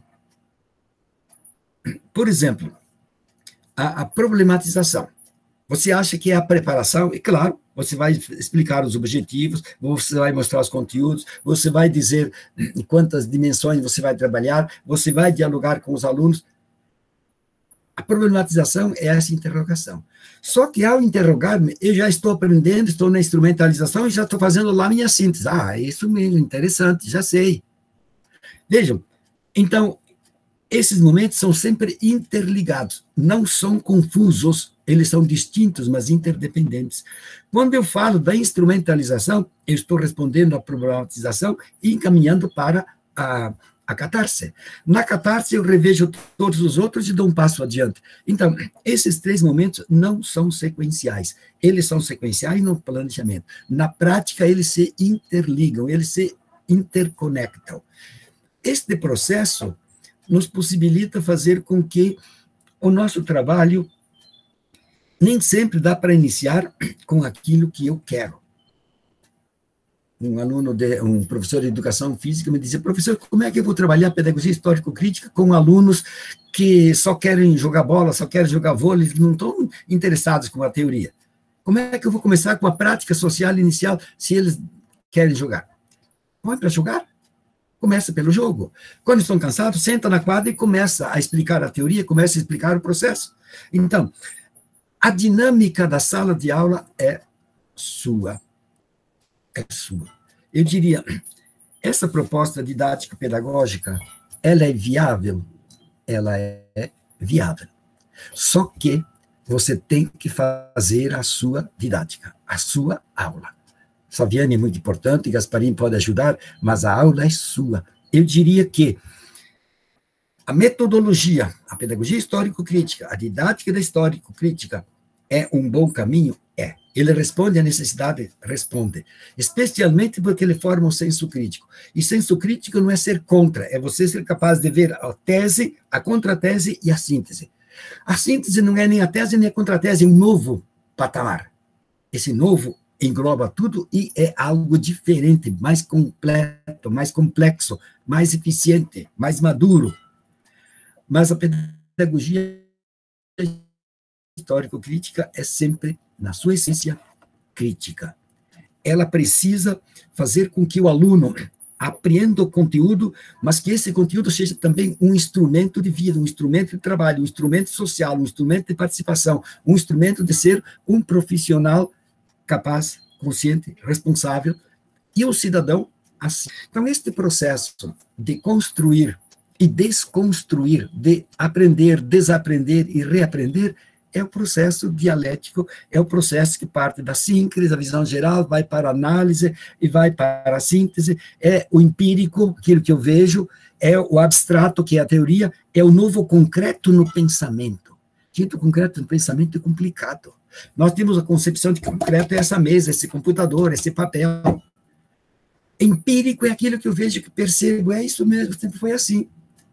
Por exemplo, a, a problematização. Você acha que é a preparação? E, claro, você vai explicar os objetivos, você vai mostrar os conteúdos, você vai dizer quantas dimensões você vai trabalhar, você vai dialogar com os alunos. A problematização é essa interrogação. Só que, ao interrogar-me, eu já estou aprendendo, estou na instrumentalização e já estou fazendo lá minha síntese. Ah, isso mesmo, interessante, já sei. Vejam, então, esses momentos são sempre interligados, não são confusos, eles são distintos, mas interdependentes. Quando eu falo da instrumentalização, eu estou respondendo à problematização e encaminhando para a, a catarse. Na catarse, eu revejo todos os outros e dou um passo adiante. Então, esses três momentos não são sequenciais. Eles são sequenciais no planejamento. Na prática, eles se interligam, eles se interconectam. Este processo nos possibilita fazer com que o nosso trabalho nem sempre dá para iniciar com aquilo que eu quero. Um aluno, de, um professor de educação física me dizia, professor, como é que eu vou trabalhar pedagogia histórico-crítica com alunos que só querem jogar bola, só querem jogar vôlei, não estão interessados com a teoria? Como é que eu vou começar com a prática social inicial se eles querem jogar? Põe para jogar. Começa pelo jogo. Quando estão cansados, senta na quadra e começa a explicar a teoria, começa a explicar o processo. Então, a dinâmica da sala de aula é sua. É sua. Eu diria, essa proposta didática pedagógica, ela é viável? Ela é viável. Só que você tem que fazer a sua didática, a sua aula. Saviani é muito importante, Gasparim pode ajudar, mas a aula é sua. Eu diria que a metodologia, a pedagogia histórico-crítica, a didática da histórico-crítica é um bom caminho? É. Ele responde à necessidade? Responde. Especialmente porque ele forma um senso crítico. E senso crítico não é ser contra, é você ser capaz de ver a tese, a contratese e a síntese. A síntese não é nem a tese nem a contratese, é um novo patamar. Esse novo engloba tudo e é algo diferente, mais completo, mais complexo, mais eficiente, mais maduro. Mas a pedagogia histórico-crítica é sempre, na sua essência, crítica. Ela precisa fazer com que o aluno apreenda o conteúdo, mas que esse conteúdo seja também um instrumento de vida, um instrumento de trabalho, um instrumento social, um instrumento de participação, um instrumento de ser um profissional capaz, consciente, responsável, e o cidadão assim. Então, este processo de construir e desconstruir, de aprender, desaprender e reaprender, é o processo dialético, é o processo que parte da síncrese, da visão geral, vai para a análise e vai para a síntese, é o empírico, aquilo que eu vejo, é o abstrato, que é a teoria, é o novo concreto no pensamento. Gente, o concreto no pensamento é complicado. Nós temos a concepção de que concreto é essa mesa, esse computador, esse papel. Empírico é aquilo que eu vejo, que percebo, é isso mesmo, sempre foi assim.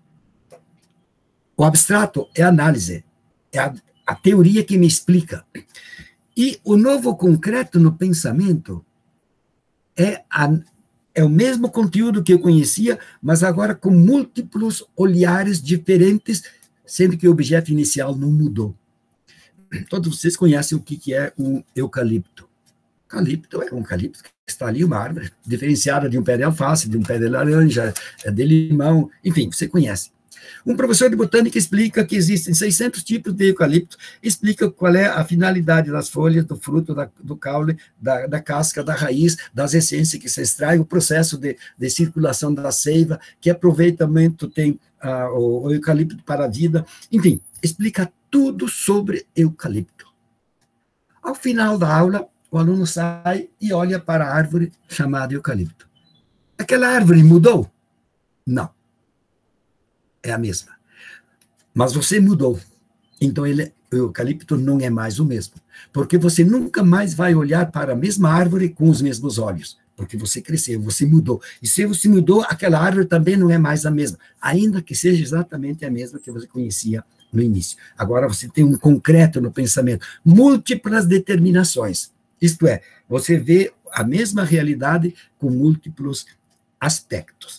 O abstrato é a análise, é a, a teoria que me explica. E o novo concreto no pensamento é, a, é o mesmo conteúdo que eu conhecia, mas agora com múltiplos olhares diferentes, sendo que o objeto inicial não mudou. Todos vocês conhecem o que é um eucalipto. Eucalipto é um eucalipto que está ali, uma árvore diferenciada de um pé de alface, de um pé de laranja, de limão, enfim, você conhece. Um professor de botânica explica que existem seiscentos tipos de eucalipto, explica qual é a finalidade das folhas, do fruto, da, do caule, da, da casca, da raiz, das essências que se extrai, o processo de, de circulação da seiva, que aproveitamento tem ah, o, o eucalipto para a vida, enfim, explica tudo sobre eucalipto. Ao final da aula, o aluno sai e olha para a árvore chamada eucalipto. Aquela árvore mudou? Não. É a mesma. Mas você mudou. Então, ele, o eucalipto não é mais o mesmo. Porque você nunca mais vai olhar para a mesma árvore com os mesmos olhos. Porque você cresceu, você mudou. E se você mudou, aquela árvore também não é mais a mesma. Ainda que seja exatamente a mesma que você conhecia no início. Agora você tem um concreto no pensamento. Múltiplas determinações. Isto é, você vê a mesma realidade com múltiplos aspectos.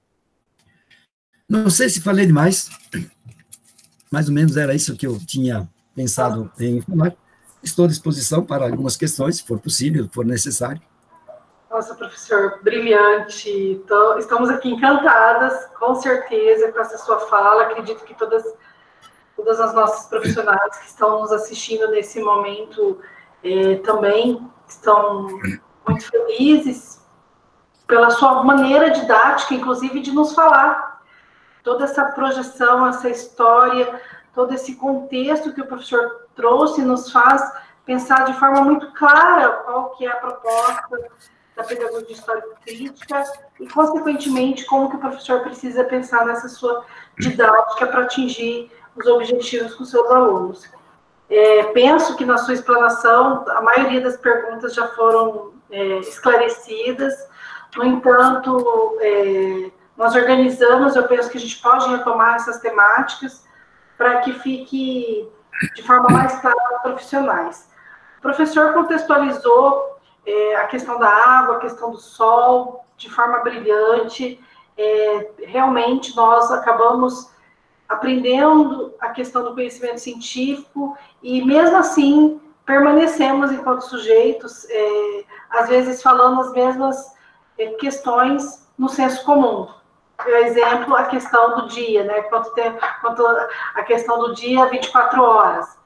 Não sei se falei demais, mais ou menos era isso que eu tinha pensado em falar. Estou à disposição para algumas questões, se for possível, se for necessário. Nossa, professor, brilhante. Então, estamos aqui encantadas, com certeza, com essa sua fala. Acredito que todas, todas as nossas profissionais que estão nos assistindo nesse momento eh, também estão muito felizes pela sua maneira didática, inclusive, de nos falar. Toda essa projeção, essa história, todo esse contexto que o professor trouxe nos faz pensar de forma muito clara qual que é a proposta da pedagogia histórico-crítica e, consequentemente, como que o professor precisa pensar nessa sua didática para atingir os objetivos com seus alunos. É, penso que na sua explanação, a maioria das perguntas já foram é, esclarecidas, no entanto, é, nós organizamos, eu penso que a gente pode retomar essas temáticas para que fique de forma mais clara aos profissionais. O professor contextualizou é, a questão da água, a questão do sol, de forma brilhante. É, realmente, nós acabamos aprendendo a questão do conhecimento científico e, mesmo assim, permanecemos enquanto sujeitos, é, às vezes falando as mesmas é, questões no senso comum. Por exemplo, a questão do dia, né? Quanto tempo, quanto a questão do dia, vinte e quatro horas.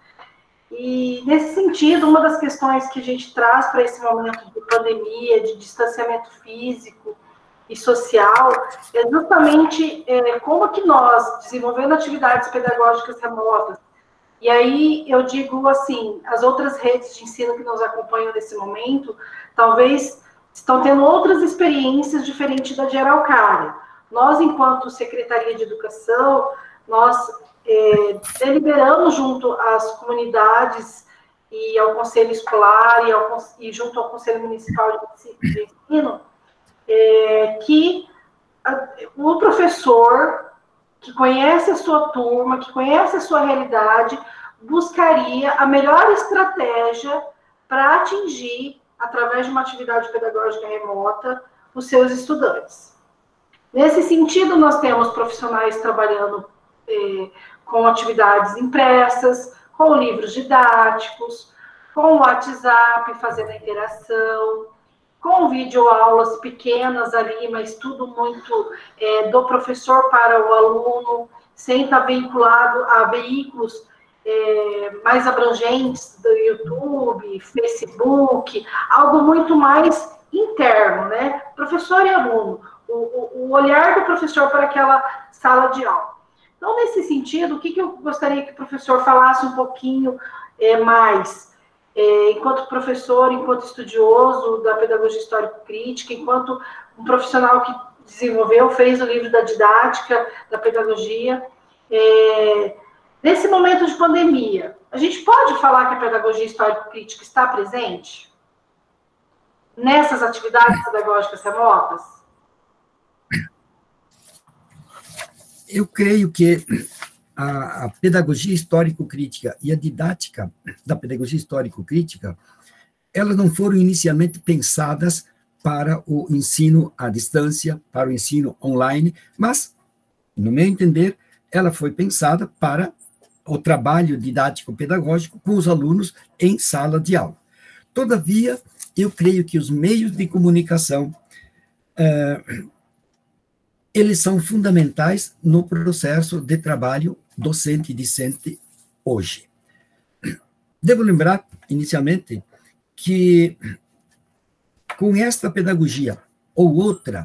E, nesse sentido, uma das questões que a gente traz para esse momento de pandemia, de distanciamento físico e social, é justamente é, como que nós, desenvolvendo atividades pedagógicas remotas, e aí eu digo assim, as outras redes de ensino que nos acompanham nesse momento, talvez estão tendo outras experiências diferentes da de Araucária. Nós, enquanto Secretaria de Educação, nós é, deliberamos junto às comunidades e ao Conselho Escolar e, ao, e junto ao Conselho Municipal de Ensino, é, que a, o professor que conhece a sua turma, que conhece a sua realidade, buscaria a melhor estratégia para atingir, através de uma atividade pedagógica remota, os seus estudantes. Nesse sentido, nós temos profissionais trabalhando eh, com atividades impressas, com livros didáticos, com o WhatsApp, fazendo a interação, com videoaulas pequenas ali, mas tudo muito eh, do professor para o aluno, sem estar vinculado a veículos eh, mais abrangentes do YouTube, Facebook, algo muito mais interno, né? Professor e aluno. O, o olhar do professor para aquela sala de aula. Então, nesse sentido, o que, que eu gostaria que o professor falasse um pouquinho é, mais, é, enquanto professor, enquanto estudioso da pedagogia histórico-crítica, enquanto um profissional que desenvolveu, fez o livro da didática, da pedagogia. É, nesse momento de pandemia, a gente pode falar que a pedagogia histórico-crítica está presente nessas atividades pedagógicas remotas? Eu creio que a, a pedagogia histórico-crítica e a didática da pedagogia histórico-crítica, elas não foram inicialmente pensadas para o ensino à distância, para o ensino online, mas, no meu entender, ela foi pensada para o trabalho didático-pedagógico com os alunos em sala de aula. Todavia, eu creio que os meios de comunicação, eh, eles são fundamentais no processo de trabalho docente-discente hoje. Devo lembrar, inicialmente, que com esta pedagogia ou outra,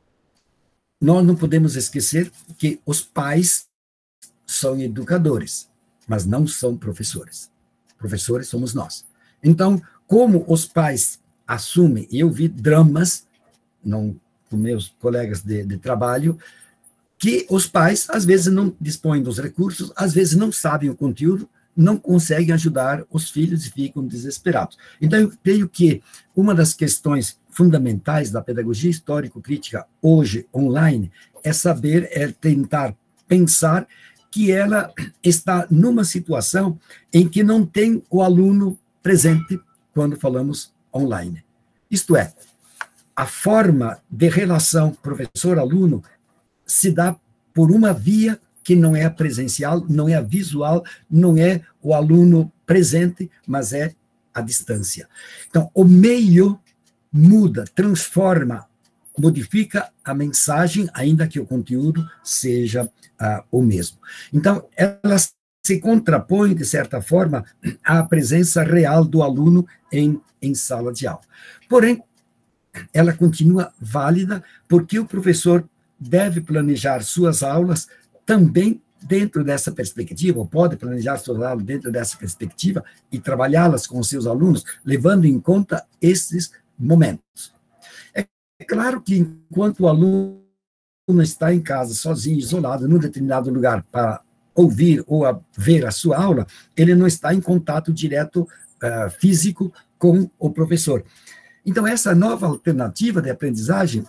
nós não podemos esquecer que os pais são educadores, mas não são professores. Professores somos nós. Então, como os pais assumem, e eu vi dramas, não com meus colegas de, de trabalho, que os pais, às vezes, não dispõem dos recursos, às vezes não sabem o conteúdo, não conseguem ajudar os filhos e ficam desesperados. Então, eu creio que uma das questões fundamentais da pedagogia histórico-crítica hoje, online, é saber, é tentar pensar que ela está numa situação em que não tem o aluno presente quando falamos online. Isto é, a forma de relação professor-aluno se dá por uma via que não é a presencial, não é a visual, não é o aluno presente, mas é a distância. Então, o meio muda, transforma, modifica a mensagem, ainda que o conteúdo seja uh, o mesmo. Então, ela se contrapõe, de certa forma, à presença real do aluno em, em sala de aula. Porém, ela continua válida porque o professor deve planejar suas aulas também dentro dessa perspectiva, ou pode planejar suas aulas dentro dessa perspectiva e trabalhá-las com os seus alunos, levando em conta esses momentos. É claro que enquanto o aluno está em casa, sozinho, isolado, num determinado lugar, para ouvir ou a ver a sua aula, ele não está em contato direto uh, físico com o professor. Então, essa nova alternativa de aprendizagem,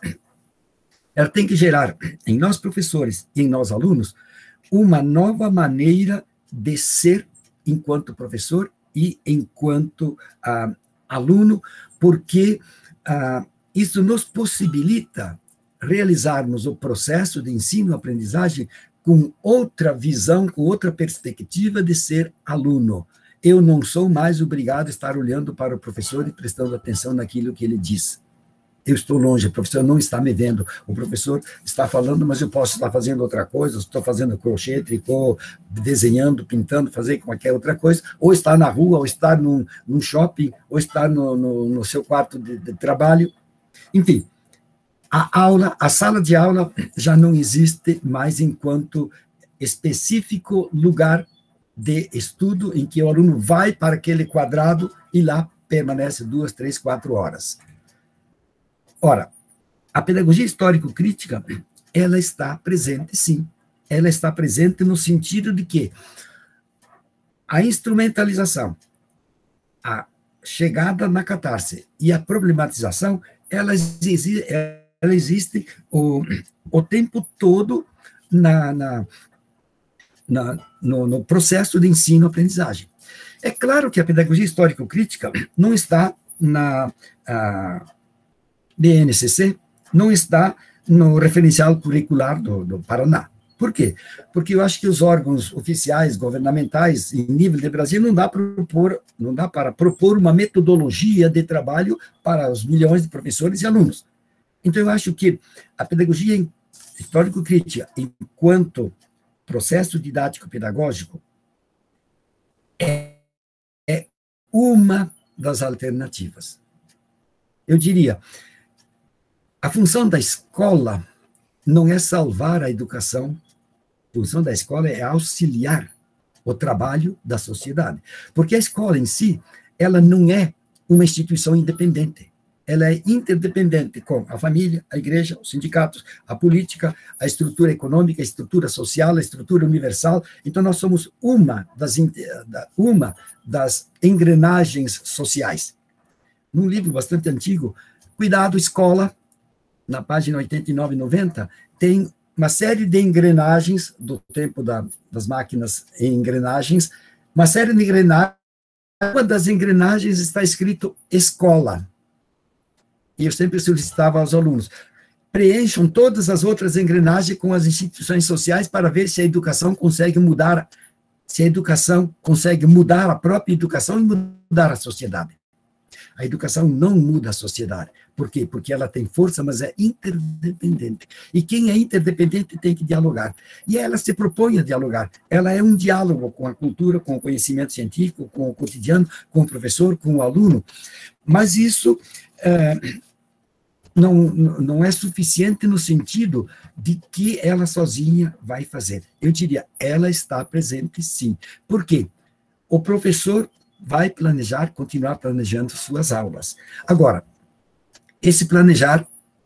ela tem que gerar em nós professores e em nós alunos uma nova maneira de ser enquanto professor e enquanto ah, aluno, porque ah, isso nos possibilita realizarmos o processo de ensino-aprendizagem com outra visão, com outra perspectiva de ser aluno. Eu não sou mais obrigado a estar olhando para o professor e prestando atenção naquilo que ele diz. Eu estou longe, o professor não está me vendo, o professor está falando, mas eu posso estar fazendo outra coisa, estou fazendo crochê, tricô, desenhando, pintando, fazendo qualquer outra coisa, ou estar na rua, ou estar num, num shopping, ou estar no, no, no seu quarto de, de trabalho. Enfim, a aula, a sala de aula já não existe mais enquanto específico lugar de estudo em que o aluno vai para aquele quadrado e lá permanece duas, três, quatro horas. Ora, a pedagogia histórico-crítica, ela está presente, sim. Ela está presente no sentido de que a instrumentalização, a chegada na catarse e a problematização, elas, exi ela existe o, o tempo todo na, na, na, no, no processo de ensino-aprendizagem. É claro que a pedagogia histórico-crítica não está na a, B N C C, não está no referencial curricular do, do Paraná. Por quê? Porque eu acho que os órgãos oficiais, governamentais, em nível de Brasil, não dá, propor, não dá para propor uma metodologia de trabalho para os milhões de professores e alunos. Então, eu acho que a pedagogia histórico-crítica, enquanto processo didático-pedagógico, é, é uma das alternativas. Eu diria, a função da escola não é salvar a educação, a função da escola é auxiliar o trabalho da sociedade. Porque a escola em si, ela não é uma instituição independente. Ela é interdependente com a família, a igreja, os sindicatos, a política, a estrutura econômica, a estrutura social, a estrutura universal. Então, nós somos uma das, uma das engrenagens sociais. Num livro bastante antigo, Cuidado, Escola, na página oitenta e nove e noventa, tem uma série de engrenagens, do tempo da, das máquinas em engrenagens, uma série de engrenagens. Uma das engrenagens está escrito escola. E eu sempre solicitava aos alunos, preencham todas as outras engrenagens com as instituições sociais para ver se a educação consegue mudar, se a educação consegue mudar a própria educação e mudar a sociedade. A educação não muda a sociedade. Por quê? Porque ela tem força, mas é interdependente. E quem é interdependente tem que dialogar. E ela se propõe a dialogar. Ela é um diálogo com a cultura, com o conhecimento científico, com o cotidiano, com o professor, com o aluno. Mas isso é, não, não é suficiente no sentido de que ela sozinha vai fazer. Eu diria, ela está presente sim. Por quê? O professor vai planejar, continuar planejando suas aulas. Agora, esse planejar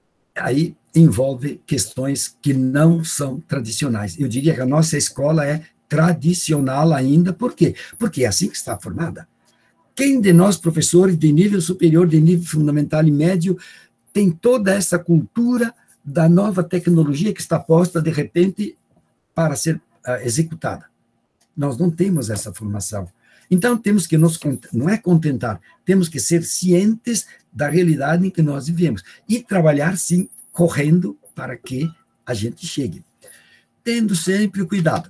aí envolve questões que não são tradicionais. Eu diria que a nossa escola é tradicional ainda. Por quê? Porque é assim que está formada. Quem de nós, professores de nível superior, de nível fundamental e médio, tem toda essa cultura da nova tecnologia que está posta, de repente, para ser uh, executada? Nós não temos essa formação. Então, temos que nos, não é contentar, temos que ser cientes da realidade em que nós vivemos e trabalhar, sim, correndo para que a gente chegue. Tendo sempre o cuidado.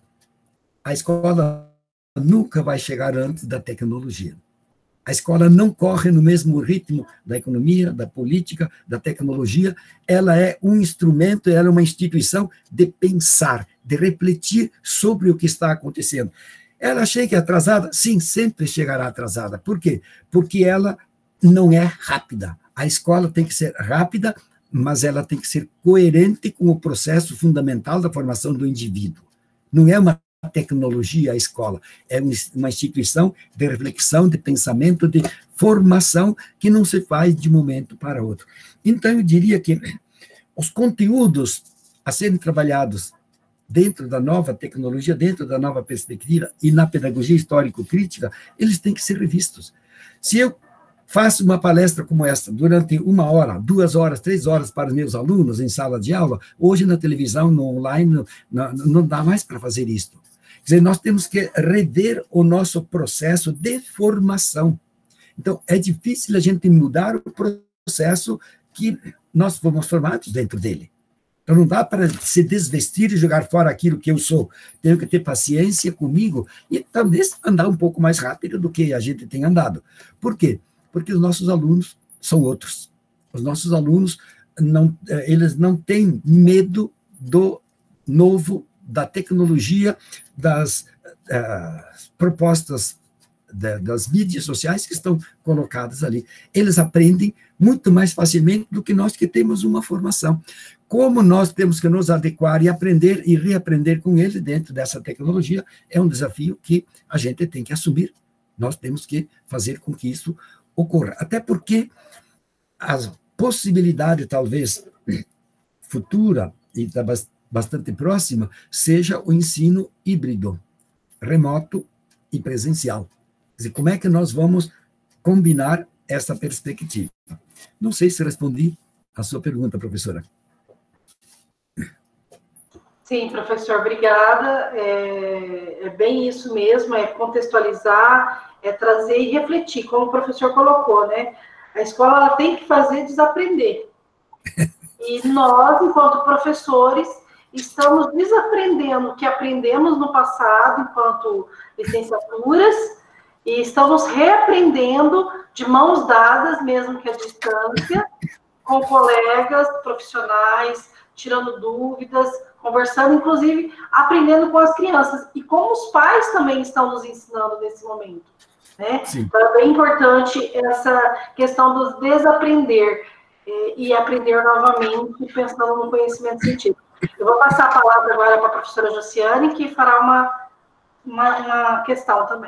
A escola nunca vai chegar antes da tecnologia. A escola não corre no mesmo ritmo da economia, da política, da tecnologia. Ela é um instrumento, ela é uma instituição de pensar, de refletir sobre o que está acontecendo. Ela chega atrasada? Sim, sempre chegará atrasada. Por quê? Porque ela não é rápida. A escola tem que ser rápida, mas ela tem que ser coerente com o processo fundamental da formação do indivíduo. Não é uma tecnologia a escola, é uma instituição de reflexão, de pensamento, de formação que não se faz de um momento para outro. Então, eu diria que os conteúdos a serem trabalhados dentro da nova tecnologia, dentro da nova perspectiva e na pedagogia histórico-crítica, eles têm que ser revistos. Se eu faço uma palestra como essa durante uma hora, duas horas, três horas para os meus alunos em sala de aula, hoje na televisão, no online, não, não dá mais para fazer isso. Quer dizer, nós temos que rever o nosso processo de formação. Então, é difícil a gente mudar o processo que nós fomos formados dentro dele. Então, não dá para se desvestir e jogar fora aquilo que eu sou. Tenho que ter paciência comigo e talvez andar um pouco mais rápido do que a gente tem andado. Por quê? Porque os nossos alunos são outros. Os nossos alunos, não, eles não têm medo do novo, da tecnologia, das uh, propostas da, das mídias sociais que estão colocadas ali. Eles aprendem muito mais facilmente do que nós que temos uma formação. Como nós temos que nos adequar e aprender e reaprender com ele dentro dessa tecnologia, é um desafio que a gente tem que assumir. Nós temos que fazer com que isso ocorra. Até porque a possibilidade, talvez, futura e bastante próxima, seja o ensino híbrido, remoto e presencial. Quer dizer, como é que nós vamos combinar essa perspectiva? Não sei se respondi a sua pergunta, professora. Sim, professor, obrigada. É, é bem isso mesmo, é contextualizar, é trazer e refletir, como o professor colocou, né? A escola ela tem que fazer desaprender. E nós, enquanto professores, estamos desaprendendo o que aprendemos no passado, enquanto licenciaturas, e estamos reaprendendo de mãos dadas, mesmo que à distância, com colegas profissionais, tirando dúvidas, conversando, inclusive aprendendo com as crianças, e como os pais também estão nos ensinando nesse momento, né? Então, é bem importante essa questão dos desaprender e, e aprender novamente, pensando no conhecimento científico. Eu vou passar a palavra agora para a professora Josiane, que fará uma uma, uma questão também.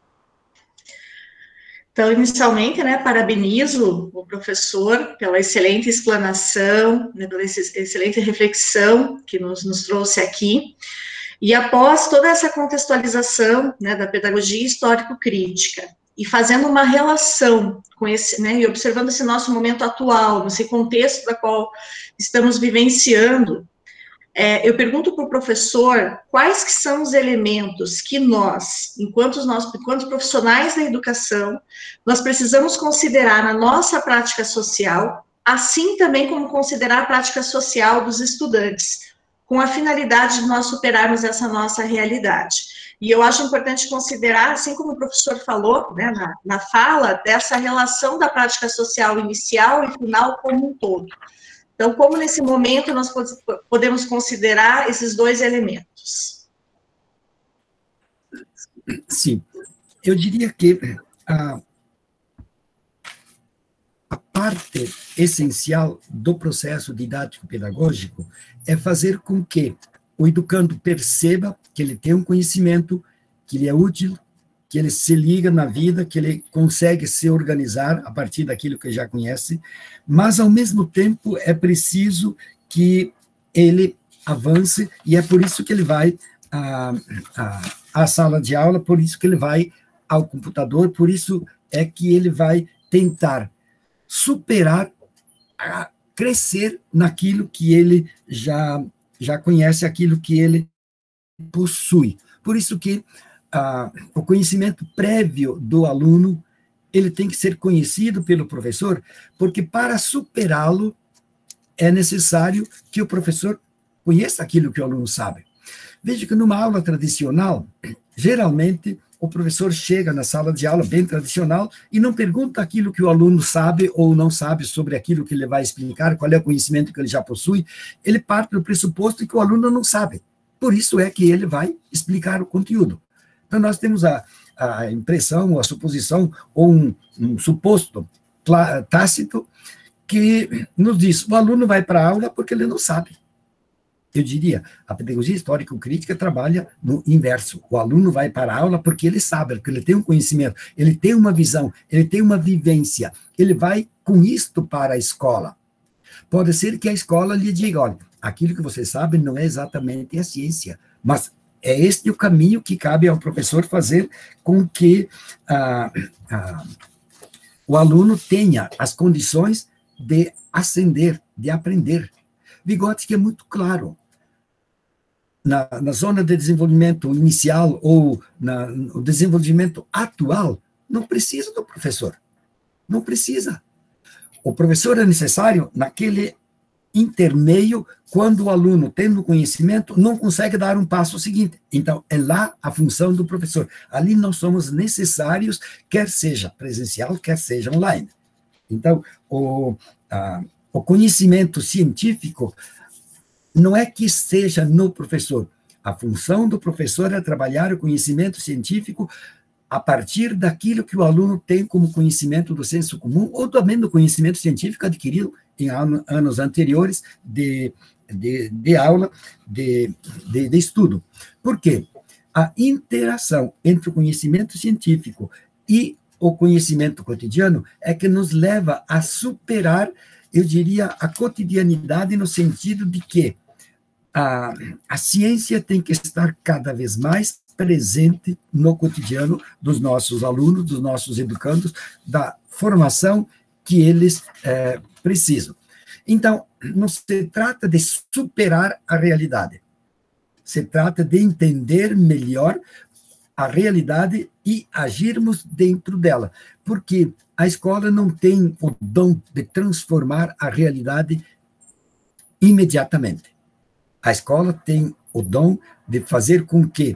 Então, inicialmente, né, parabenizo o professor pela excelente explanação, né, pela excelente reflexão que nos, nos trouxe aqui. E após toda essa contextualização, né, da pedagogia histórico-crítica, e fazendo uma relação com esse, né, e observando esse nosso momento atual, nesse contexto da qual estamos vivenciando, é, eu pergunto para o professor quais que são os elementos que nós, enquanto, nós, enquanto profissionais da educação, nós precisamos considerar na nossa prática social, assim também como considerar a prática social dos estudantes, com a finalidade de nós superarmos essa nossa realidade. E eu acho importante considerar, assim como o professor falou, né, na, na fala, dessa relação da prática social inicial e final como um todo. Então, como nesse momento nós podemos considerar esses dois elementos? Sim, eu diria que a, a parte essencial do processo didático-pedagógico é fazer com que o educando perceba que ele tem um conhecimento, que ele é útil, que ele se liga na vida, que ele consegue se organizar a partir daquilo que já conhece, mas, ao mesmo tempo, é preciso que ele avance, e é por isso que ele vai à, à, à sala de aula, por isso que ele vai ao computador, por isso é que ele vai tentar superar, a crescer naquilo que ele já, já conhece, aquilo que ele possui. Por isso que Ah, o conhecimento prévio do aluno, ele tem que ser conhecido pelo professor, porque para superá-lo é necessário que o professor conheça aquilo que o aluno sabe. Veja que numa aula tradicional, geralmente o professor chega na sala de aula bem tradicional e não pergunta aquilo que o aluno sabe ou não sabe sobre aquilo que ele vai explicar, qual é o conhecimento que ele já possui, ele parte do pressuposto que o aluno não sabe. Por isso é que ele vai explicar o conteúdo. Então, nós temos a, a impressão, ou a suposição, ou um, um suposto tácito, que nos diz, o aluno vai para a aula porque ele não sabe. Eu diria, a pedagogia histórico-crítica trabalha no inverso. O aluno vai para a aula porque ele sabe, porque ele tem um conhecimento, ele tem uma visão, ele tem uma vivência, ele vai com isto para a escola. Pode ser que a escola lhe diga, olha, aquilo que você sabe não é exatamente a ciência, mas é este o caminho que cabe ao professor fazer com que ah, ah, o aluno tenha as condições de ascender, de aprender. Vygotsky é muito claro. Na, na zona de desenvolvimento inicial ou na, no desenvolvimento atual, não precisa do professor. Não precisa. O professor é necessário naquele intermeio, quando o aluno, tendo conhecimento, não consegue dar um passo seguinte. Então, é lá a função do professor. Ali nós somos necessários, quer seja presencial, quer seja online. Então, o, a, o conhecimento científico não é que esteja no professor. A função do professor é trabalhar o conhecimento científico a partir daquilo que o aluno tem como conhecimento do senso comum, ou também do conhecimento científico adquirido em anos anteriores de, de, de aula, de, de, de estudo. Por quê? A interação entre o conhecimento científico e o conhecimento cotidiano é que nos leva a superar, eu diria, a cotidianidade no sentido de que a, a ciência tem que estar cada vez mais presente no cotidiano dos nossos alunos, dos nossos educandos, da formação que eles é, precisam. Então, não se trata de superar a realidade, se trata de entender melhor a realidade e agirmos dentro dela, porque a escola não tem o dom de transformar a realidade imediatamente. A escola tem o dom de fazer com que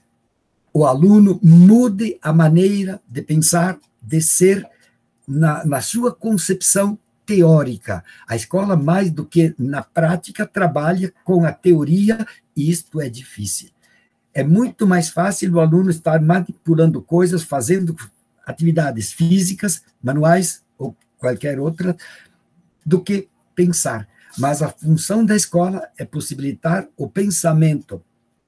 o aluno mude a maneira de pensar, de ser, na, na sua concepção teórica. A escola, mais do que na prática, trabalha com a teoria, e isto é difícil. É muito mais fácil o aluno estar manipulando coisas, fazendo atividades físicas, manuais ou qualquer outra, do que pensar. Mas a função da escola é possibilitar o pensamento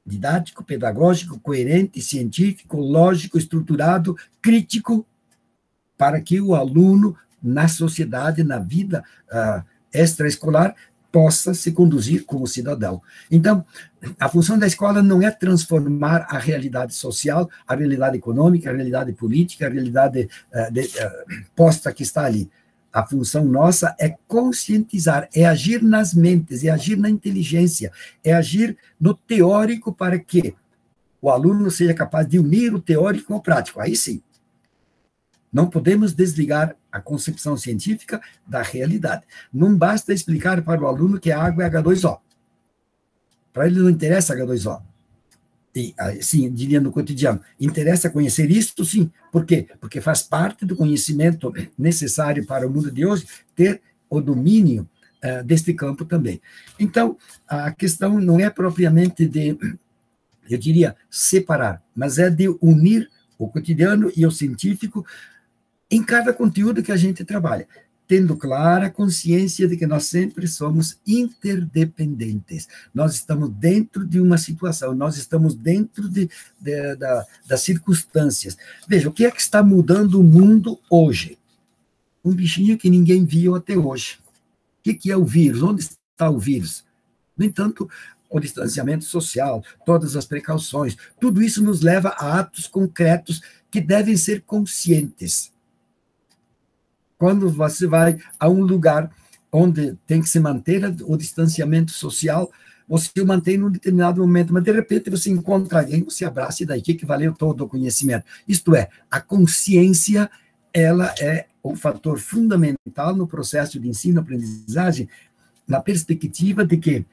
didático, pedagógico, coerente, científico, lógico, estruturado, crítico, para que o aluno, na sociedade, na vida uh, extraescolar, possa se conduzir como cidadão. Então, a função da escola não é transformar a realidade social, a realidade econômica, a realidade política, a realidade uh, de, uh, posta que está ali. A função nossa é conscientizar, é agir nas mentes, é agir na inteligência, é agir no teórico para que o aluno seja capaz de unir o teórico com o prático. Aí sim. Não podemos desligar a concepção científica da realidade. Não basta explicar para o aluno que a água é agá dois ó. Para ele não interessa agá dois ó. E, assim, diria no cotidiano, interessa conhecer isso, sim. Por quê? Porque faz parte do conhecimento necessário para o mundo de hoje ter o domínio uh, deste campo também. Então, a questão não é propriamente de, eu diria, separar, mas é de unir o cotidiano e o científico em cada conteúdo que a gente trabalha, tendo clara consciência de que nós sempre somos interdependentes. Nós estamos dentro de uma situação, nós estamos dentro de, de, da, das circunstâncias. Veja, o que é que está mudando o mundo hoje? Um bichinho que ninguém viu até hoje. O que, que é o vírus? Onde está o vírus? No entanto, o distanciamento social, todas as precauções, tudo isso nos leva a atos concretos que devem ser conscientes. Quando você vai a um lugar onde tem que se manter o distanciamento social, você o mantém num determinado momento, mas de repente você encontra alguém, você abraça e daí que, que valeu todo o conhecimento. Isto é, a consciência, ela é um fator fundamental no processo de ensino-aprendizagem, na perspectiva de que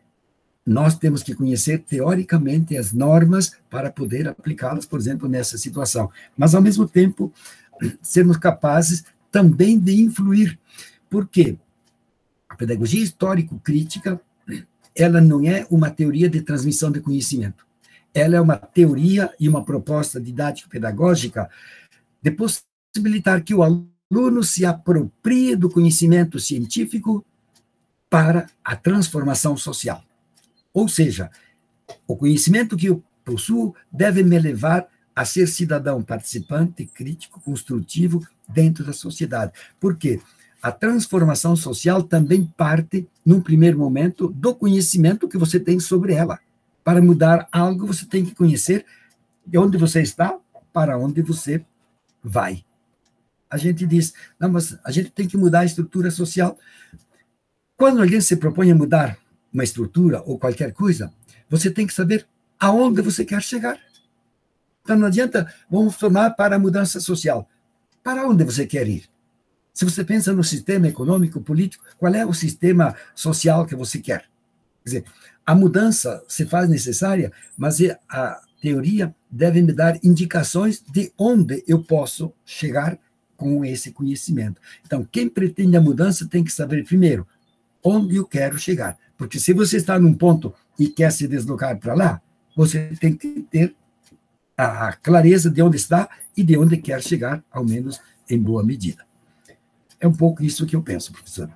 nós temos que conhecer teoricamente as normas para poder aplicá-las, por exemplo, nessa situação. Mas, ao mesmo tempo, sermos capazes também de influir. Por quê? A pedagogia histórico-crítica, ela não é uma teoria de transmissão de conhecimento. Ela é uma teoria e uma proposta didático-pedagógica de possibilitar que o aluno se aproprie do conhecimento científico para a transformação social. Ou seja, o conhecimento que eu possuo deve me levar a ser cidadão participante, crítico, construtivo dentro da sociedade. Por quê? A transformação social também parte, num primeiro momento, do conhecimento que você tem sobre ela. Para mudar algo, você tem que conhecer de onde você está, para onde você vai. A gente diz, não, mas a gente tem que mudar a estrutura social. Quando alguém se propõe a mudar uma estrutura ou qualquer coisa, você tem que saber aonde você quer chegar. Então, não adianta, vamos formar para a mudança social. Para onde você quer ir? Se você pensa no sistema econômico, político, qual é o sistema social que você quer? Quer dizer, a mudança se faz necessária, mas a teoria deve me dar indicações de onde eu posso chegar com esse conhecimento. Então, quem pretende a mudança tem que saber, primeiro, onde eu quero chegar. Porque se você está num ponto e quer se deslocar para lá, você tem que ter a clareza de onde está e de onde quer chegar, ao menos em boa medida. É um pouco isso que eu penso, professora.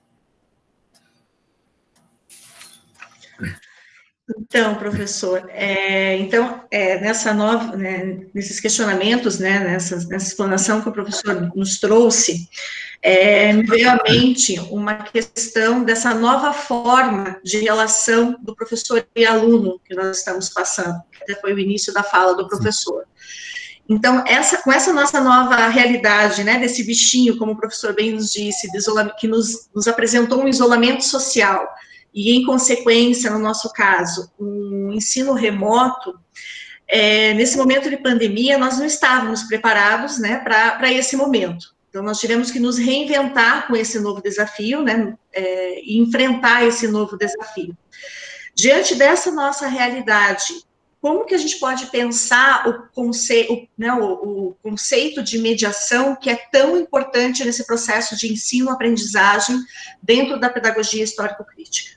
Então, professor, é, então, é, nessa nova, né, nesses questionamentos, né, nessa, nessa explanação que o professor nos trouxe, é, me veio à mente uma questão dessa nova forma de relação do professor e aluno que nós estamos passando, que até foi o início da fala do professor. Então, essa, com essa nossa nova realidade, né, desse bichinho, como o professor bem nos disse, de isolamento, que nos, nos apresentou um isolamento social, e, em consequência, no nosso caso, um ensino remoto, é, nesse momento de pandemia, nós não estávamos preparados, né, para esse momento. Então, nós tivemos que nos reinventar com esse novo desafio, né, é, e enfrentar esse novo desafio. Diante dessa nossa realidade, como que a gente pode pensar o, conce o, né, o, o conceito de mediação que é tão importante nesse processo de ensino-aprendizagem dentro da pedagogia histórico-crítica?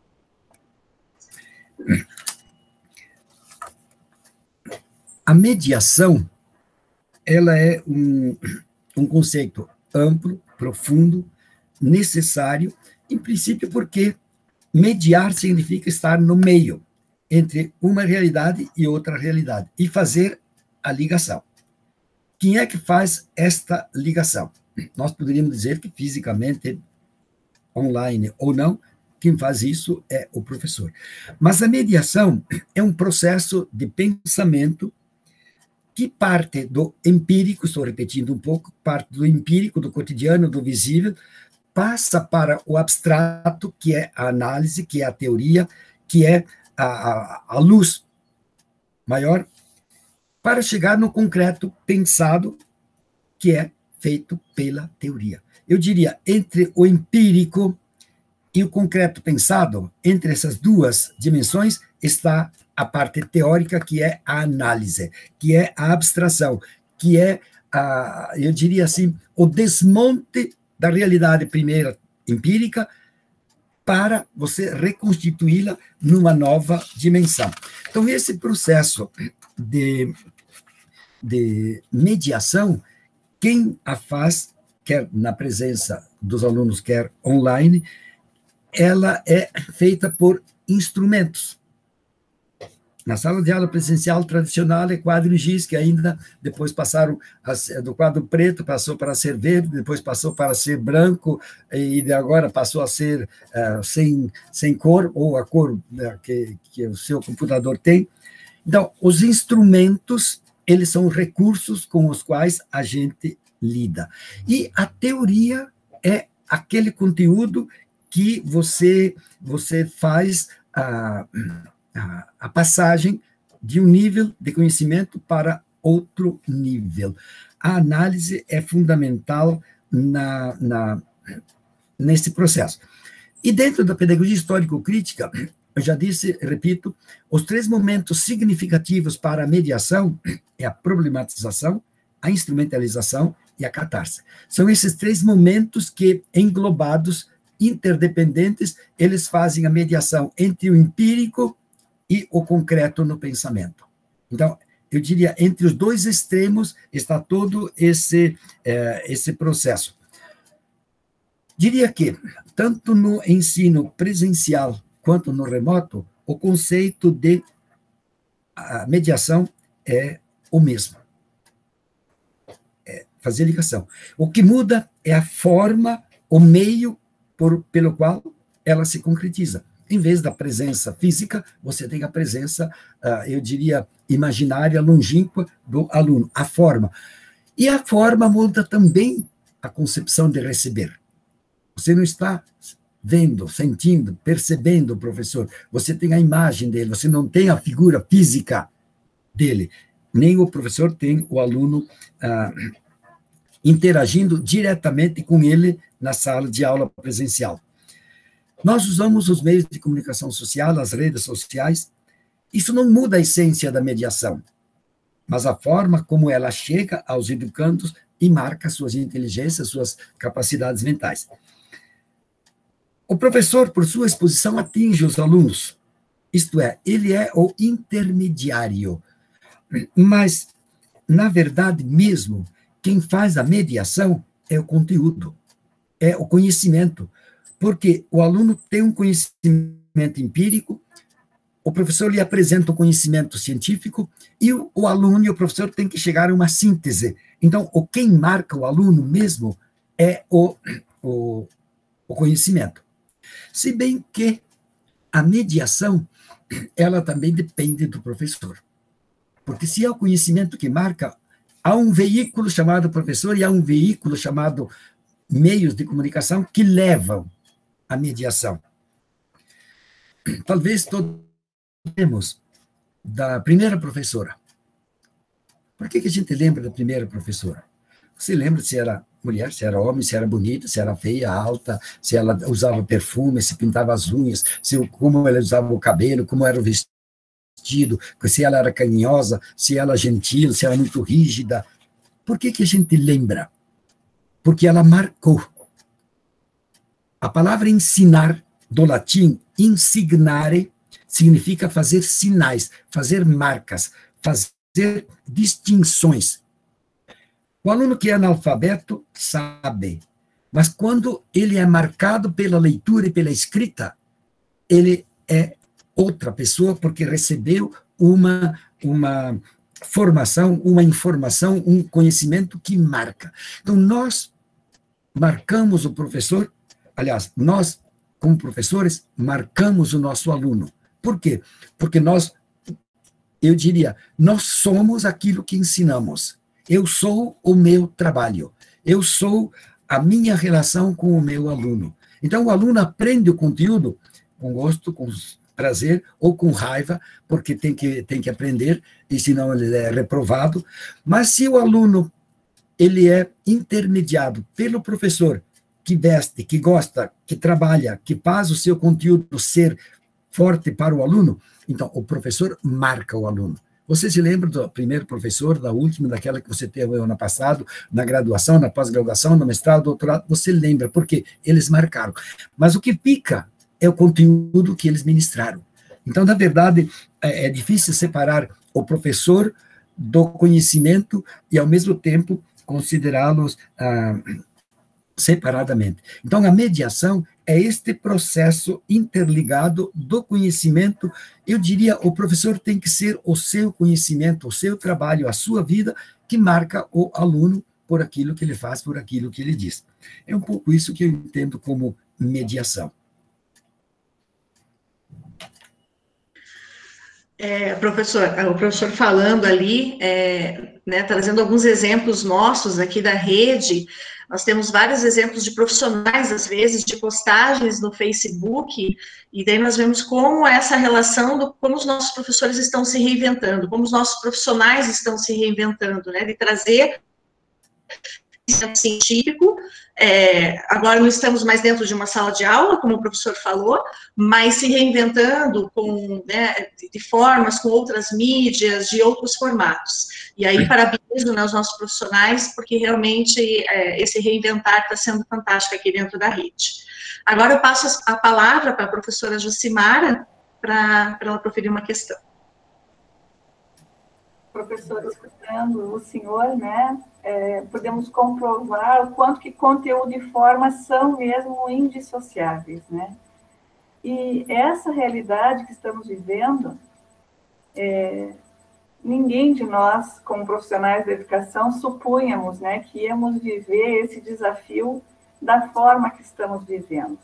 A mediação, ela é um, um conceito amplo, profundo, necessário, em princípio porque mediar significa estar no meio, entre uma realidade e outra realidade e fazer a ligação. Quem é que faz esta ligação? Nós poderíamos dizer que fisicamente, online ou não, quem faz isso é o professor. Mas a mediação é um processo de pensamento que parte do empírico, estou repetindo um pouco, parte do empírico, do cotidiano, do visível, passa para o abstrato, que é a análise, que é a teoria, que é a, a, a luz maior, para chegar no concreto pensado, que é feito pela teoria. Eu diria, entre o empírico e o concreto pensado, entre essas duas dimensões, está a parte teórica, que é a análise, que é a abstração, que é, a, eu diria assim, o desmonte da realidade primeira empírica para você reconstituí-la numa nova dimensão. Então, esse processo de, de mediação, quem a faz, quer na presença dos alunos, quer online, ela é feita por instrumentos. Na sala de aula presencial tradicional é quadro em giz, que ainda depois passaram a, do quadro preto, passou para ser verde, depois passou para ser branco, e agora passou a ser uh, sem, sem cor, ou a cor uh, que, que o seu computador tem. Então, os instrumentos, eles são recursos com os quais a gente lida. E a teoria é aquele conteúdo que você, você faz a, a, a passagem de um nível de conhecimento para outro nível. A análise é fundamental na, na, nesse processo. E dentro da pedagogia histórico-crítica, eu já disse, repito, os três momentos significativos para a mediação é a problematização, a instrumentalização e a catarse. São esses três momentos que, englobados, interdependentes, eles fazem a mediação entre o empírico e o concreto no pensamento. Então, eu diria, entre os dois extremos está todo esse, eh, esse processo. Diria que, tanto no ensino presencial quanto no remoto, o conceito de a mediação é o mesmo. É fazer ligação. O que muda é a forma, o meio por, pelo qual ela se concretiza. Em vez da presença física, você tem a presença, uh, eu diria, imaginária, longínqua do aluno, a forma. E a forma muda também a concepção de receber. Você não está vendo, sentindo, percebendo o professor, você tem a imagem dele, você não tem a figura física dele. Nem o professor tem o aluno ah, interagindo diretamente com ele na sala de aula presencial. Nós usamos os meios de comunicação social, as redes sociais. Isso não muda a essência da mediação, mas a forma como ela chega aos educandos e marca suas inteligências, suas capacidades mentais. O professor, por sua exposição, atinge os alunos. Isto é, ele é o intermediário. Mas, na verdade mesmo, quem faz a mediação é o conteúdo, é o conhecimento. Porque o aluno tem um conhecimento empírico, o professor lhe apresenta o conhecimento científico, e o, o aluno e o professor têm que chegar a uma síntese. Então, o quem marca o aluno mesmo é o, o, o conhecimento. Se bem que a mediação, ela também depende do professor. Porque se é o conhecimento que marca, há um veículo chamado professor e há um veículo chamado meios de comunicação que levam a mediação. Talvez todos lembremos da primeira professora. Por que que a gente lembra da primeira professora? Você lembra se era mulher, se era homem, se era bonita, se era feia, alta, se ela usava perfume, se pintava as unhas, se, como ela usava o cabelo, como era o vestido, se ela era carinhosa, se ela era gentil, se ela era muito rígida. Por que que a gente lembra? Porque ela marcou. A palavra ensinar, do latim, insignare, significa fazer sinais, fazer marcas, fazer distinções. O aluno que é analfabeto sabe, mas quando ele é marcado pela leitura e pela escrita, ele é outra pessoa porque recebeu uma, uma formação, uma informação, um conhecimento que marca. Então, nós marcamos o professor, aliás, nós, como professores, marcamos o nosso aluno. Por quê? Porque nós, eu diria, nós somos aquilo que ensinamos. Eu sou o meu trabalho. Eu sou a minha relação com o meu aluno. Então, o aluno aprende o conteúdo com gosto, com prazer ou com raiva, porque tem que, tem que aprender, e senão ele é reprovado. Mas se o aluno ele é intermediado pelo professor, que veste, que gosta, que trabalha, que faz o seu conteúdo ser forte para o aluno, então o professor marca o aluno. Você se lembra do primeiro professor, da última, daquela que você teve ano passado, na graduação, na pós-graduação, no mestrado, doutorado? Você lembra, porque eles marcaram. Mas o que fica é o conteúdo que eles ministraram. Então, na verdade, é, é difícil separar o professor do conhecimento e, ao mesmo tempo, considerá-los ah, separadamente. Então, a mediação é este processo interligado do conhecimento. Eu diria, o professor tem que ser o seu conhecimento, o seu trabalho, a sua vida, que marca o aluno por aquilo que ele faz, por aquilo que ele diz. É um pouco isso que eu entendo como mediação. É, professor, o professor falando ali, é, né, trazendo alguns exemplos nossos aqui da rede, nós temos vários exemplos de profissionais, às vezes, de postagens no Facebook, e daí nós vemos como essa relação, do, como os nossos professores estão se reinventando, como os nossos profissionais estão se reinventando, né, de trazer científico, é, agora não estamos mais dentro de uma sala de aula, como o professor falou, mas se reinventando com, né, de formas, com outras mídias, de outros formatos. E aí, parabenizo, né, os nossos profissionais, porque realmente é, esse reinventar está sendo fantástico aqui dentro da rede. Agora eu passo a palavra para a professora Jucimara, para ela proferir uma questão. Professor, escutando o senhor, né, é, podemos comprovar o quanto que conteúdo e forma são mesmo indissociáveis, né? E essa realidade que estamos vivendo, é, ninguém de nós, como profissionais da educação, supunhamos, né, que íamos viver esse desafio da forma que estamos vivendo.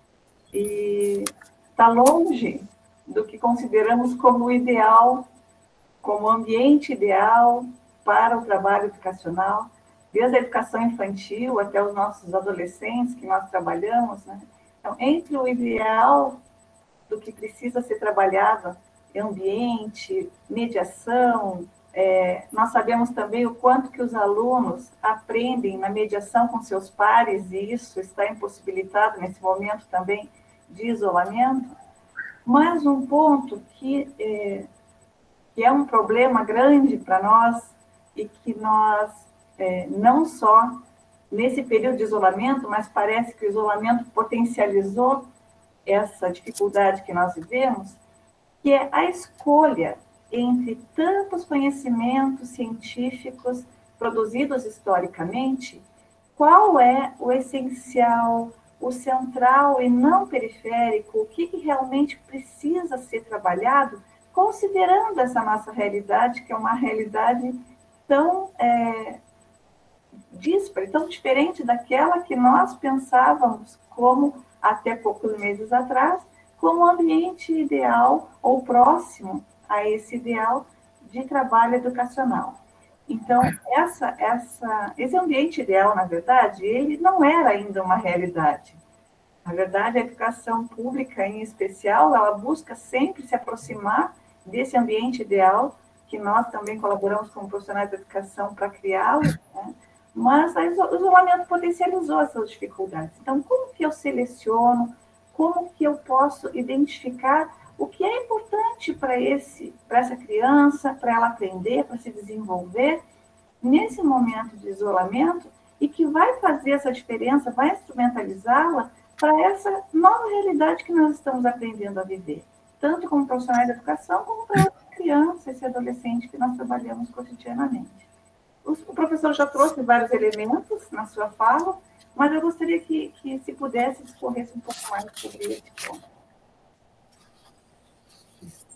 E está longe do que consideramos como ideal, como ambiente ideal para o trabalho educacional, desde a educação infantil até os nossos adolescentes que nós trabalhamos, né? Então, entre o ideal do que precisa ser trabalhado, ambiente, mediação, é, nós sabemos também o quanto que os alunos aprendem na mediação com seus pares, e isso está impossibilitado nesse momento também de isolamento. Mas um ponto que... É, que é um problema grande para nós e que nós, é, não só nesse período de isolamento, mas parece que o isolamento potencializou essa dificuldade que nós vivemos, que é a escolha entre tantos conhecimentos científicos produzidos historicamente, qual é o essencial, o central e não periférico, o que, que realmente precisa ser trabalhado, considerando essa nossa realidade, que é uma realidade tão é, díspara, tão diferente daquela que nós pensávamos como, até poucos meses atrás, como ambiente ideal ou próximo a esse ideal de trabalho educacional. Então, essa, essa, esse ambiente ideal, na verdade, ele não era ainda uma realidade. Na verdade, a educação pública, em especial, ela busca sempre se aproximar desse ambiente ideal, que nós também colaboramos como profissionais de educação para criá-lo, né? Mas o isolamento potencializou essas dificuldades. Então, como que eu seleciono, como que eu posso identificar o que é importante para esse, para essa criança, para ela aprender, para se desenvolver, nesse momento de isolamento, e que vai fazer essa diferença, vai instrumentalizá-la para essa nova realidade que nós estamos aprendendo a viver, tanto como profissionais de educação, como para criança, esse adolescente que nós trabalhamos cotidianamente. O professor já trouxe vários elementos na sua fala, mas eu gostaria que, que se pudesse, discorresse um pouco mais sobre esse ponto.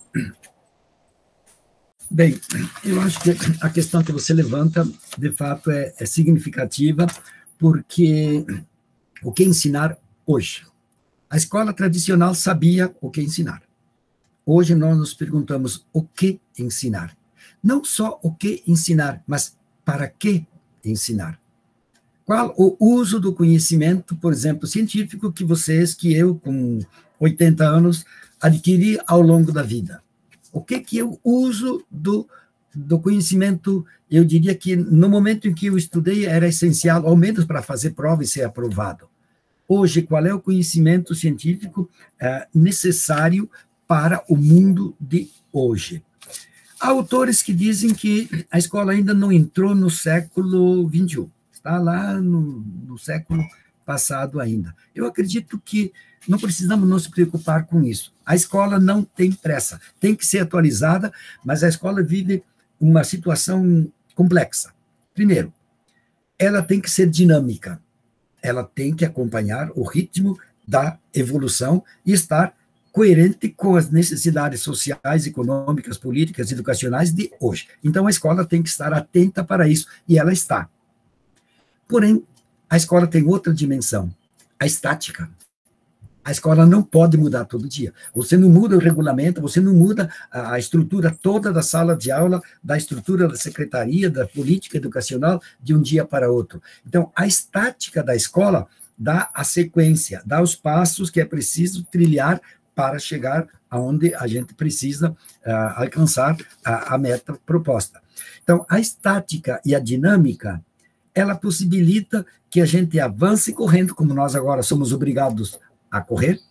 Bem, eu acho que a questão que você levanta, de fato, é, é significativa, porque o que ensinar hoje? A escola tradicional sabia o que ensinar. Hoje nós nos perguntamos o que ensinar. Não só o que ensinar, mas para que ensinar. Qual o uso do conhecimento, por exemplo, científico, que vocês, que eu, com oitenta anos, adquiri ao longo da vida? O que que eu uso do, do conhecimento? Eu diria que no momento em que eu estudei era essencial, ao menos para fazer prova e ser aprovado. Hoje, qual é o conhecimento científico é, necessário para o mundo de hoje? Há autores que dizem que a escola ainda não entrou no século vinte e um, está lá no, no século passado ainda. Eu acredito que não precisamos nos preocupar com isso. A escola não tem pressa, tem que ser atualizada, mas a escola vive uma situação complexa. Primeiro, ela tem que ser dinâmica, ela tem que acompanhar o ritmo da evolução e estar coerente com as necessidades sociais, econômicas, políticas, educacionais de hoje. Então, a escola tem que estar atenta para isso, e ela está. Porém, a escola tem outra dimensão, a estática. A escola não pode mudar todo dia. Você não muda o regulamento, você não muda a estrutura toda da sala de aula, da estrutura da secretaria, da política educacional, de um dia para outro. Então, a estática da escola dá a sequência, dá os passos que é preciso trilhar para chegar aonde a gente precisa uh, alcançar a, a meta proposta. Então, a estática e a dinâmica, ela possibilita que a gente avance correndo, como nós agora somos obrigados a correr,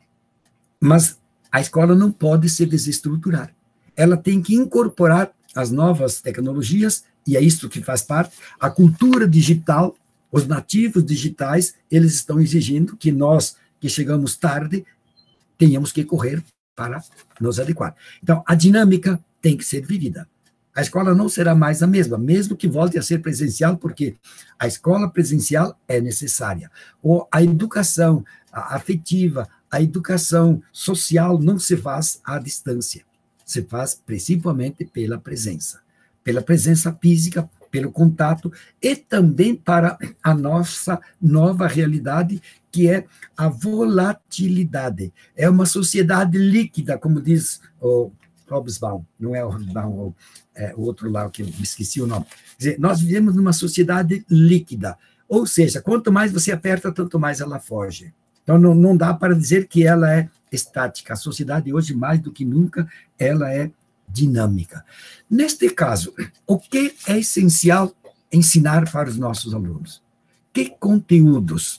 mas a escola não pode se desestruturar. Ela tem que incorporar as novas tecnologias, e é isso que faz parte, a cultura digital, os nativos digitais, eles estão exigindo que nós, que chegamos tarde, tenhamos que correr para nos adequar. Então, a dinâmica tem que ser vivida. A escola não será mais a mesma, mesmo que volte a ser presencial, porque a escola presencial é necessária. Ou a educação afetiva, a educação social não se faz à distância, se faz principalmente pela presença, pela presença física, pelo contato, e também para a nossa nova realidade, que é a volatilidade. É uma sociedade líquida, como diz o Hobsbawm, não é o Hobsbawm, é o outro lá, que eu esqueci o nome. Quer dizer, nós vivemos numa sociedade líquida, ou seja, quanto mais você aperta, tanto mais ela foge. Então, não, não dá para dizer que ela é estática. A sociedade hoje, mais do que nunca, ela é dinâmica. Neste caso, o que é essencial ensinar para os nossos alunos? Que conteúdos?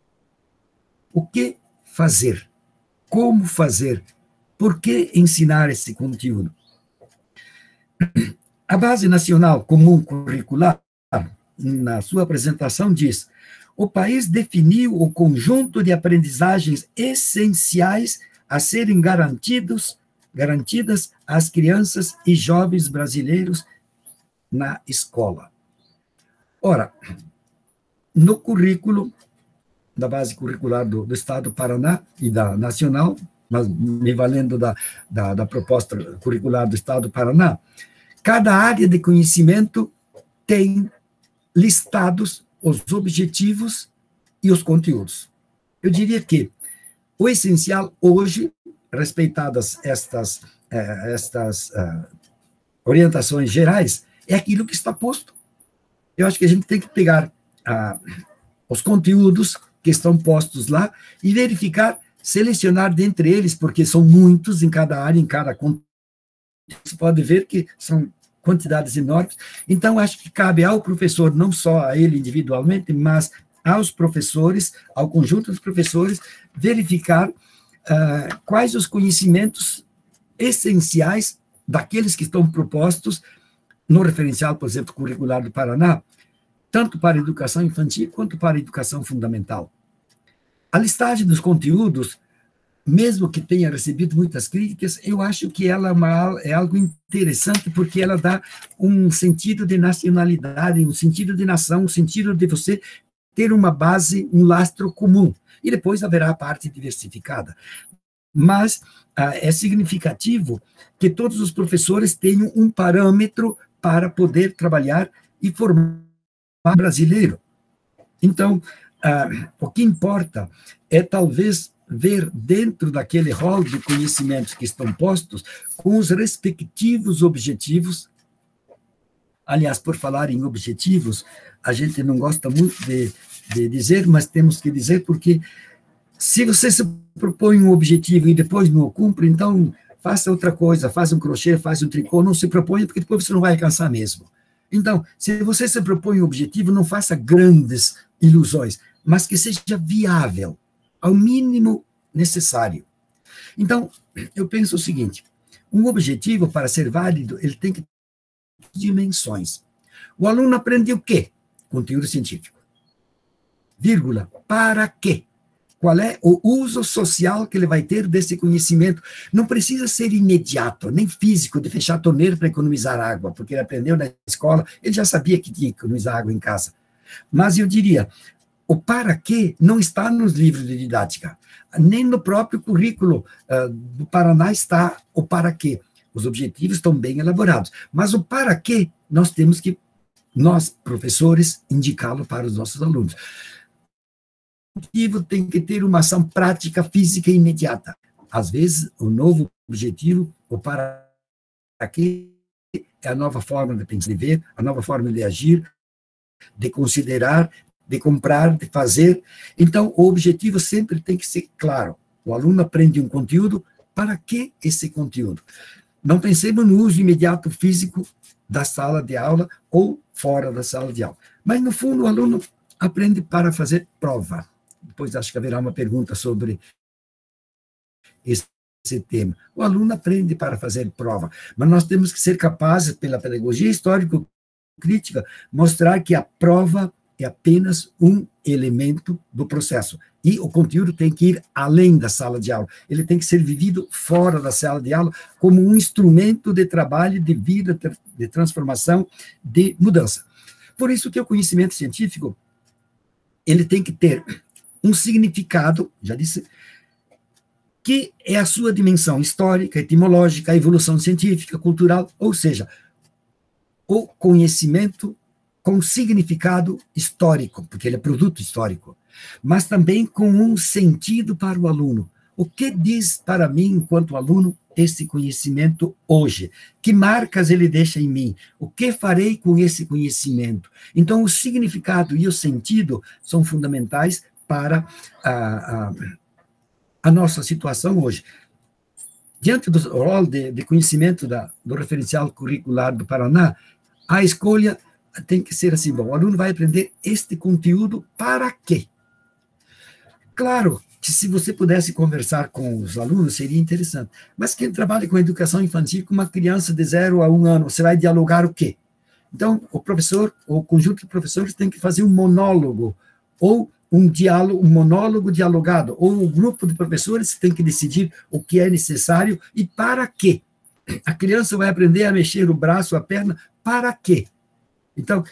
O que fazer? Como fazer? Por que ensinar esse conteúdo? A Base Nacional Comum Curricular, na sua apresentação, diz: o país definiu o conjunto de aprendizagens essenciais a serem garantidos, garantidas às crianças e jovens brasileiros na escola. Ora, no currículo da base curricular do, do Estado do Paraná e da Nacional, mas me valendo da, da, da proposta curricular do Estado do Paraná, cada área de conhecimento tem listados os objetivos e os conteúdos. Eu diria que o essencial hoje, respeitadas estas, eh, estas eh, orientações gerais, é aquilo que está posto. Eu acho que a gente tem que pegar ah, os conteúdos que estão postos lá e verificar, selecionar dentre eles, porque são muitos em cada área, em cada conteúdo. Você pode ver que são quantidades enormes. Então, acho que cabe ao professor, não só a ele individualmente, mas aos professores, ao conjunto dos professores, verificar uh, quais os conhecimentos essenciais daqueles que estão propostos no referencial, por exemplo, curricular do Paraná, tanto para a educação infantil quanto para a educação fundamental. A listagem dos conteúdos, mesmo que tenha recebido muitas críticas, eu acho que ela é, uma, é algo interessante, porque ela dá um sentido de nacionalidade, um sentido de nação, um sentido de você ter uma base, um lastro comum. E depois haverá a parte diversificada. mas ah, é significativo que todos os professores tenham um parâmetro para poder trabalhar e formar brasileiro. Então, ah, o que importa é talvez ver dentro daquele rol de conhecimentos que estão postos com os respectivos objetivos. Aliás, por falar em objetivos, a gente não gosta muito de, de dizer, mas temos que dizer porque se você se propõe um objetivo e depois não o cumpre, então faça outra coisa, faça um crochê, faça um tricô, não se proponha, porque depois você não vai alcançar mesmo. Então, se você se propõe um objetivo, não faça grandes ilusões, mas que seja viável, ao mínimo necessário. Então, eu penso o seguinte, um objetivo, para ser válido, ele tem que ter dimensões. O aluno aprende o quê? Conteúdo científico. Vírgula, para quê? Qual é o uso social que ele vai ter desse conhecimento? Não precisa ser imediato, nem físico, de fechar a torneira para economizar água, porque ele aprendeu na escola, ele já sabia que tinha que economizar água em casa. Mas eu diria, o para quê não está nos livros de didática, nem no próprio currículo uh, do Paraná está o para quê. Os objetivos estão bem elaborados, mas o para quê nós temos que, nós, professores, indicá-lo para os nossos alunos. O objetivo tem que ter uma ação prática, física e imediata. Às vezes, o novo objetivo, o para quê, é a nova forma de pensar, de ver, a nova forma de agir, de considerar, de comprar, de fazer. Então, o objetivo sempre tem que ser claro. O aluno aprende um conteúdo, para que esse conteúdo? Não pensemos no uso imediato físico da sala de aula ou fora da sala de aula. Mas, no fundo, o aluno aprende para fazer prova. Depois acho que haverá uma pergunta sobre esse, esse tema. O aluno aprende para fazer prova, mas nós temos que ser capazes, pela pedagogia histórico-crítica, mostrar que a prova é apenas um elemento do processo. E o conteúdo tem que ir além da sala de aula. Ele tem que ser vivido fora da sala de aula como um instrumento de trabalho, de vida, de transformação, de mudança. Por isso que o conhecimento científico, ele tem que ter um significado, já disse, que é a sua dimensão histórica, etimológica, a evolução científica, cultural, ou seja, o conhecimento com significado histórico, porque ele é produto histórico, mas também com um sentido para o aluno. O que diz para mim, enquanto aluno, esse conhecimento hoje? Que marcas ele deixa em mim? O que farei com esse conhecimento? Então, o significado e o sentido são fundamentais para a, a, a nossa situação hoje. Diante do rol de, de conhecimento da, do referencial curricular do Paraná, a escolha tem que ser assim, bom, o aluno vai aprender este conteúdo para quê? Claro que se você pudesse conversar com os alunos, seria interessante, mas quem trabalha com educação infantil, com uma criança de zero a um ano, você vai dialogar o quê? Então, o professor, o conjunto de professores tem que fazer um monólogo, ou um diálogo, um monólogo dialogado, ou o grupo de professores tem que decidir o que é necessário e para quê. A criança vai aprender a mexer o braço, a perna, para quê? Então,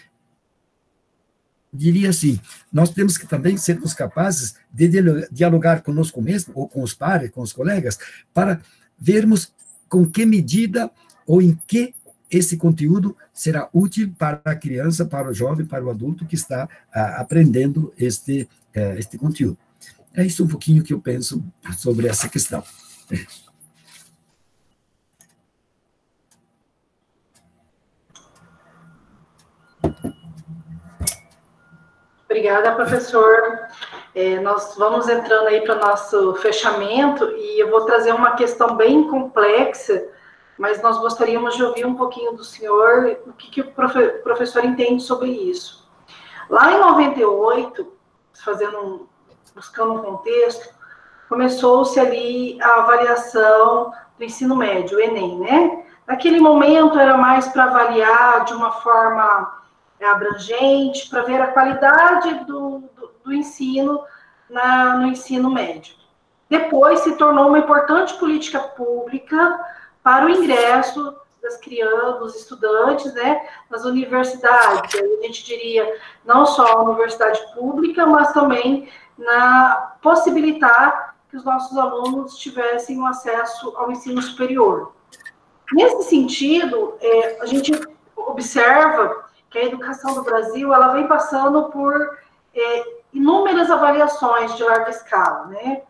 diria assim, nós temos que também sermos capazes de dialogar conosco mesmo, ou com os pares, com os colegas, para vermos com que medida ou em que esse conteúdo será útil para a criança, para o jovem, para o adulto que está ah, aprendendo este, eh, este conteúdo. É isso um pouquinho que eu penso sobre essa questão. Obrigada, professor. É, nós vamos entrando aí para o nosso fechamento e eu vou trazer uma questão bem complexa, mas nós gostaríamos de ouvir um pouquinho do senhor, o que, que o profe, professor entende sobre isso. Lá em noventa e oito, fazendo um, buscando um contexto, começou-se ali a avaliação do ensino médio, o Enem, né? Naquele momento era mais para avaliar de uma forma abrangente, para ver a qualidade do, do, do ensino na, no ensino médio. Depois se tornou uma importante política pública para o ingresso das crianças, dos estudantes, né, nas universidades. A gente diria não só a universidade pública, mas também na possibilitar que os nossos alunos tivessem um acesso ao ensino superior. Nesse sentido, é, a gente observa que a educação do Brasil ela vem passando por é, inúmeras avaliações de larga escala, né?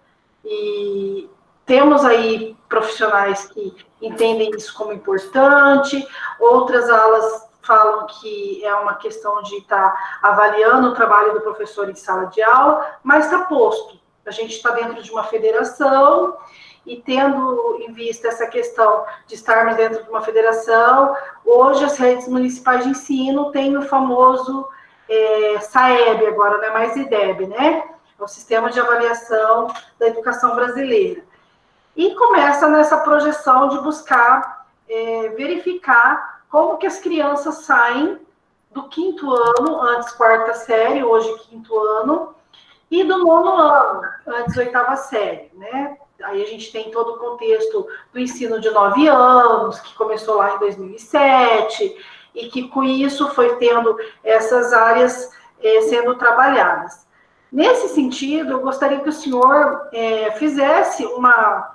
E temos aí profissionais que entendem isso como importante, outras alas falam que é uma questão de estar avaliando o trabalho do professor em sala de aula, mas está posto. A gente está dentro de uma federação e tendo em vista essa questão de estarmos dentro de uma federação, hoje as redes municipais de ensino têm o famoso é, SAEB, agora não é mais IDEB, né? É o Sistema de Avaliação da Educação Brasileira. E começa nessa projeção de buscar é, verificar como que as crianças saem do quinto ano, antes quarta série, hoje quinto ano, e do nono ano, antes oitava série, né? Aí a gente tem todo o contexto do ensino de nove anos, que começou lá em dois mil e sete, e que com isso foi tendo essas áreas é, sendo trabalhadas. Nesse sentido, eu gostaria que o senhor é, fizesse uma,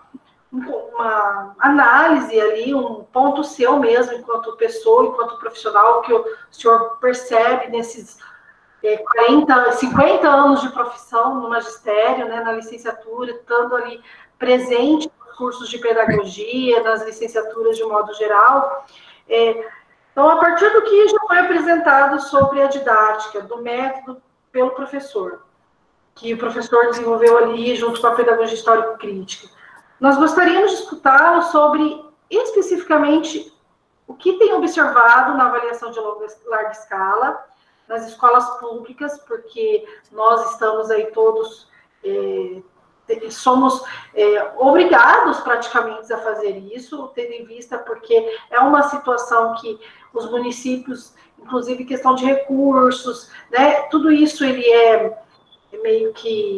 uma análise ali, um ponto seu mesmo, enquanto pessoa, enquanto profissional, que o senhor percebe nesses é, quarenta, cinquenta anos de profissão no magistério, né, na licenciatura, estando ali presente nos cursos de pedagogia, nas licenciaturas de modo geral. É, então, a partir do que já foi apresentado sobre a didática, do método pelo professor, que o professor desenvolveu ali junto com a pedagogia histórico-crítica, nós gostaríamos de escutá-lo sobre, especificamente, o que tem observado na avaliação de longa, larga escala, nas escolas públicas, porque nós estamos aí todos... É, somos é, obrigados praticamente a fazer isso, tendo em vista porque é uma situação que os municípios, inclusive questão de recursos, né, tudo isso ele é meio que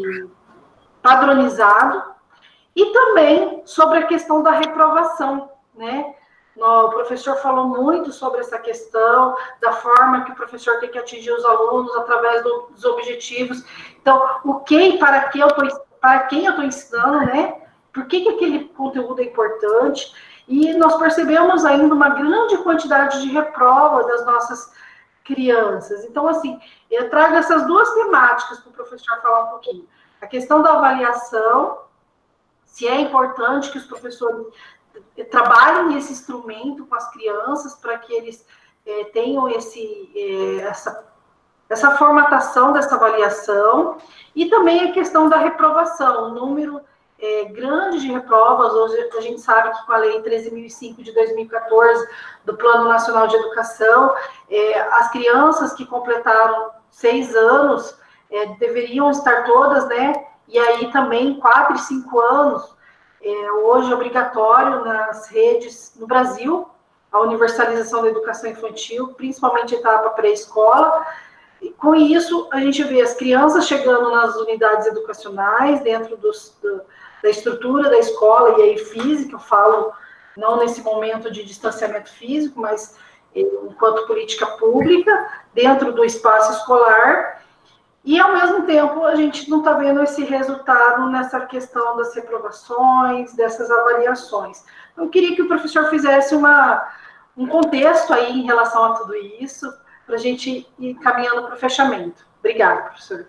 padronizado, e também sobre a questão da reprovação, né? O professor falou muito sobre essa questão, da forma que o professor tem que atingir os alunos através do, dos objetivos. Então, o que e para que eu estou para quem eu estou ensinando, né? Por que, que aquele conteúdo é importante? E nós percebemos ainda uma grande quantidade de reprova das nossas crianças. Então, assim, eu trago essas duas temáticas para o professor falar um pouquinho. A questão da avaliação, se é importante que os professores trabalhem esse instrumento com as crianças para que eles é, tenham esse, é, essa essa formatação dessa avaliação, e também a questão da reprovação, o número é, grande de reprovas. Hoje a gente sabe que com a lei treze mil e cinco de dois mil e quatorze, do Plano Nacional de Educação, é, as crianças que completaram seis anos é, deveriam estar todas, né, e aí também quatro e cinco anos, é, hoje é obrigatório nas redes no Brasil, a universalização da educação infantil, principalmente etapa pré-escola. E com isso, a gente vê as crianças chegando nas unidades educacionais, dentro dos, do, da estrutura da escola, e aí física, eu falo não nesse momento de distanciamento físico, mas eh, enquanto política pública, dentro do espaço escolar, e ao mesmo tempo a gente não está vendo esse resultado nessa questão das reprovações, dessas avaliações. Eu queria que o professor fizesse uma, um contexto aí em relação a tudo isso, para a gente ir caminhando para o fechamento. Obrigada, professor.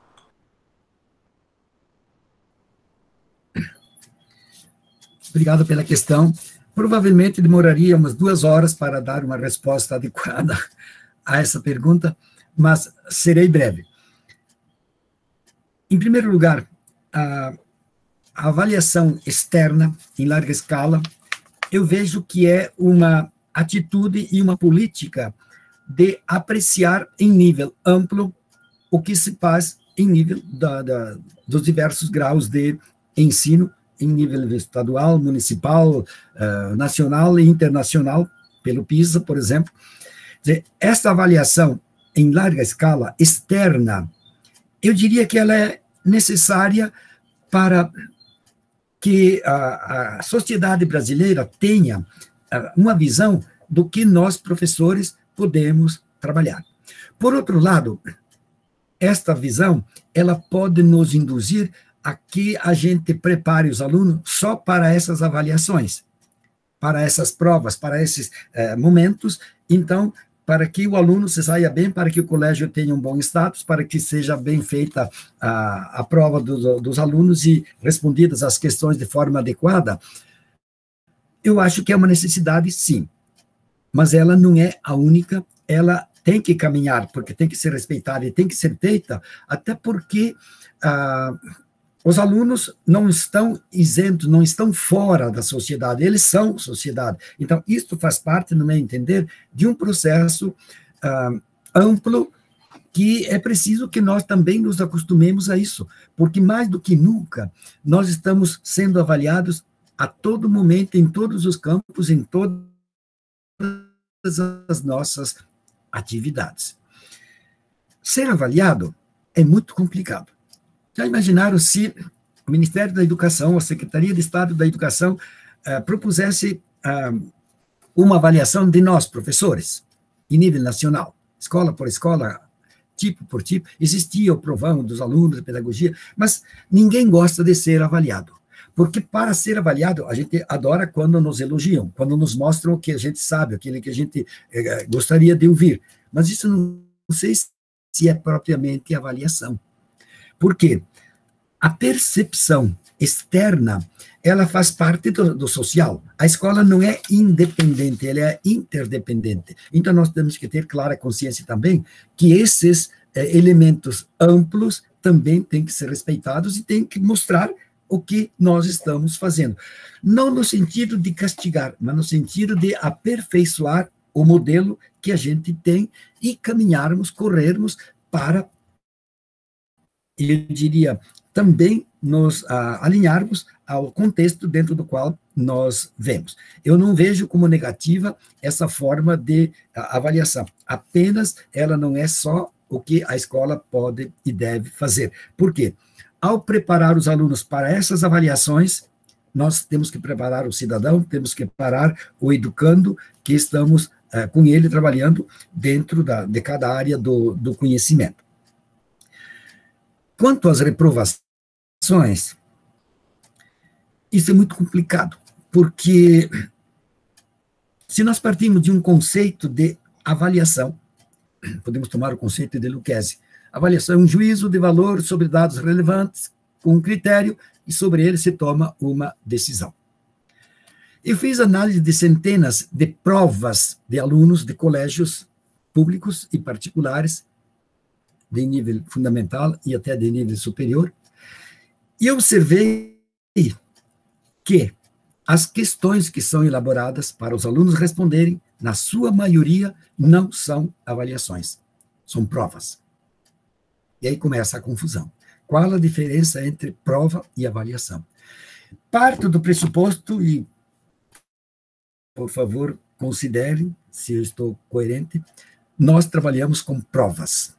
Obrigado pela questão. Provavelmente demoraria umas duas horas para dar uma resposta adequada a essa pergunta, mas serei breve. Em primeiro lugar, a, a avaliação externa, em larga escala, eu vejo que é uma atitude e uma política de apreciar em nível amplo o que se faz em nível da, da, dos diversos graus de ensino, em nível estadual, municipal, uh, nacional e internacional, pelo PISA, por exemplo. Esta avaliação em larga escala, externa, eu diria que ela é necessária para que a, a sociedade brasileira tenha uh, uma visão do que nós, professores, podemos trabalhar. Por outro lado, esta visão, ela pode nos induzir a que a gente prepare os alunos só para essas avaliações, para essas provas, para esses eh, momentos, então, para que o aluno se saia bem, para que o colégio tenha um bom status, para que seja bem feita a, a prova do, dos alunos e respondidas as questões de forma adequada, eu acho que é uma necessidade, sim, mas ela não é a única, ela tem que caminhar, porque tem que ser respeitada e tem que ser feita, até porque ah, os alunos não estão isentos, não estão fora da sociedade, eles são sociedade. Então, isto faz parte, no meu entender, de um processo ah, amplo, que é preciso que nós também nos acostumemos a isso, porque mais do que nunca, nós estamos sendo avaliados a todo momento, em todos os campos, em todas as nossas atividades. Ser avaliado é muito complicado. Já imaginaram se o Ministério da Educação, a Secretaria de Estado da Educação, uh, propusesse uh, uma avaliação de nós, professores, em nível nacional, escola por escola, tipo por tipo, existia o provão dos alunos de pedagogia, mas ninguém gosta de ser avaliado, porque para ser avaliado, a gente adora quando nos elogiam, quando nos mostram o que a gente sabe, aquilo que a gente eh, gostaria de ouvir, mas isso não, não sei se é propriamente avaliação. Por quê? A percepção externa, ela faz parte do, do social. A escola não é independente, ela é interdependente. Então, nós temos que ter clara consciência também que esses eh, elementos amplos também têm que ser respeitados e têm que mostrar o que nós estamos fazendo. Não no sentido de castigar, mas no sentido de aperfeiçoar o modelo que a gente tem e caminharmos, corrermos para, eu diria, também nos ah, alinharmos ao contexto dentro do qual nós vemos. Eu não vejo como negativa essa forma de ah, avaliação, apenas ela não é só o que a escola pode e deve fazer. Por quê? Ao preparar os alunos para essas avaliações, nós temos que preparar o cidadão, temos que preparar o educando, que estamos ah, com ele trabalhando dentro da, de cada área do, do conhecimento. Quanto às reprovações, isso é muito complicado, porque se nós partimos de um conceito de avaliação, podemos tomar o conceito de Lucchesi. Avaliação é um juízo de valor sobre dados relevantes, com um critério, e sobre ele se toma uma decisão. Eu fiz análise de centenas de provas de alunos de colégios públicos e particulares, de nível fundamental e até de nível superior, e observei que as questões que são elaboradas para os alunos responderem, na sua maioria, não são avaliações, são provas. E aí começa a confusão. Qual a diferença entre prova e avaliação? Parto do pressuposto, e, por favor, considerem se eu estou coerente, nós trabalhamos com provas.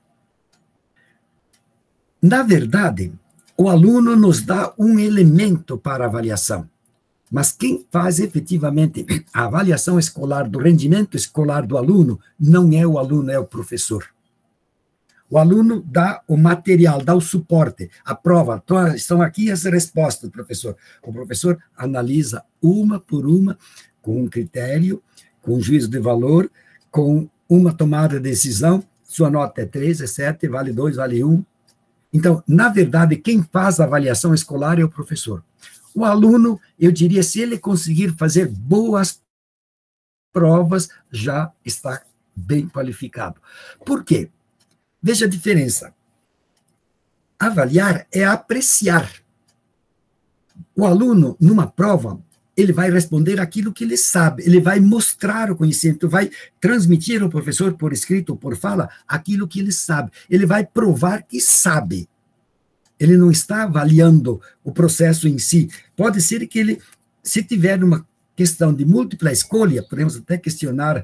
Na verdade, o aluno nos dá um elemento para avaliação, mas quem faz efetivamente a avaliação escolar do rendimento escolar do aluno não é o aluno, é o professor. O aluno dá o material, dá o suporte, a prova, estão aqui as respostas, professor. O professor analisa uma por uma, com um critério, com um juízo de valor, com uma tomada de decisão, sua nota é três, é sete, vale dois, vale um. Então, na verdade, quem faz a avaliação escolar é o professor. O aluno, eu diria, se ele conseguir fazer boas provas, já está bem qualificado. Por quê? Veja a diferença. Avaliar é apreciar. O aluno, numa prova, ele vai responder aquilo que ele sabe, ele vai mostrar o conhecimento, vai transmitir ao professor, por escrito ou por fala, aquilo que ele sabe. Ele vai provar que sabe. Ele não está avaliando o processo em si. Pode ser que ele, se tiver uma questão de múltipla escolha, podemos até questionar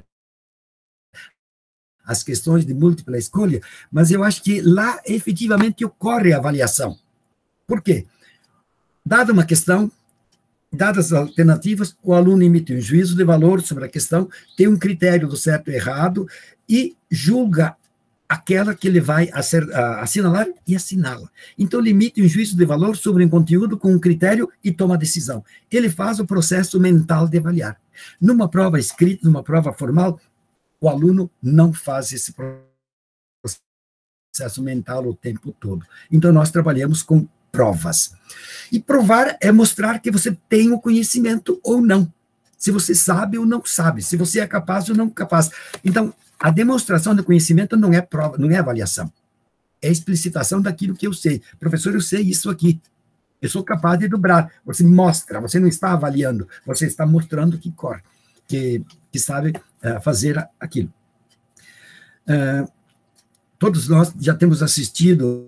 as questões de múltipla escolha, mas eu acho que lá efetivamente ocorre a avaliação. Por quê? Dada uma questão, dadas as alternativas, o aluno emite um juízo de valor sobre a questão, tem um critério do certo e errado e julga aquela que ele vai assinalar e assinala. Então, ele emite um juízo de valor sobre um conteúdo com um critério e toma a decisão. Ele faz o processo mental de avaliar. Numa prova escrita, numa prova formal, o aluno não faz esse processo mental o tempo todo. Então, nós trabalhamos com provas. E provar é mostrar que você tem o conhecimento ou não. Se você sabe ou não sabe. Se você é capaz ou não capaz. Então, a demonstração do conhecimento não é prova, não é avaliação. É explicitação daquilo que eu sei. Professor, eu sei isso aqui. Eu sou capaz de dobrar. Você mostra, você não está avaliando, você está mostrando que corre, que, que sabe uh, fazer aquilo. Uh, todos nós já temos assistido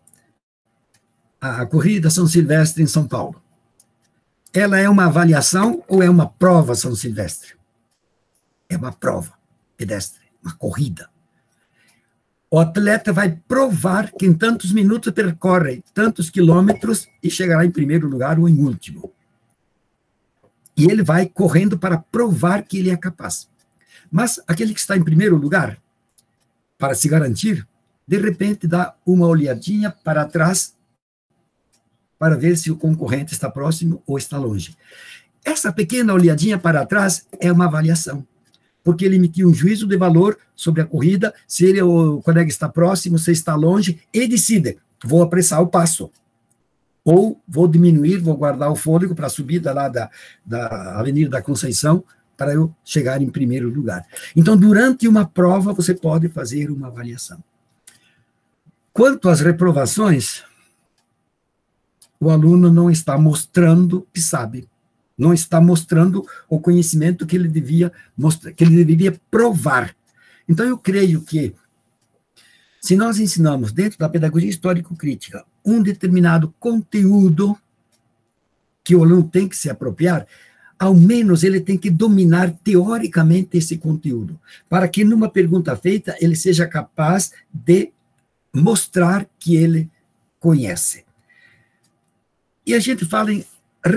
a Corrida São Silvestre em São Paulo. Ela é uma avaliação ou é uma prova São Silvestre? É uma prova pedestre, uma corrida. O atleta vai provar que em tantos minutos percorre tantos quilômetros e chegará em primeiro lugar ou em último. E ele vai correndo para provar que ele é capaz. Mas aquele que está em primeiro lugar, para se garantir, de repente dá uma olhadinha para trás para ver se o concorrente está próximo ou está longe. Essa pequena olhadinha para trás é uma avaliação, porque ele emitiu um juízo de valor sobre a corrida, se ele, o colega está próximo, se está longe, e decide, vou apressar o passo, ou vou diminuir, vou guardar o fôlego para a subida lá da, da Avenida da Conceição, para eu chegar em primeiro lugar. Então, durante uma prova, você pode fazer uma avaliação. Quanto às reprovações, o aluno não está mostrando que sabe, não está mostrando o conhecimento que ele devia mostrar, que ele deveria provar. Então, eu creio que, se nós ensinamos, dentro da pedagogia histórico-crítica, um determinado conteúdo que o aluno tem que se apropriar, ao menos ele tem que dominar teoricamente esse conteúdo, para que, numa pergunta feita, ele seja capaz de mostrar que ele conhece. E a gente fala em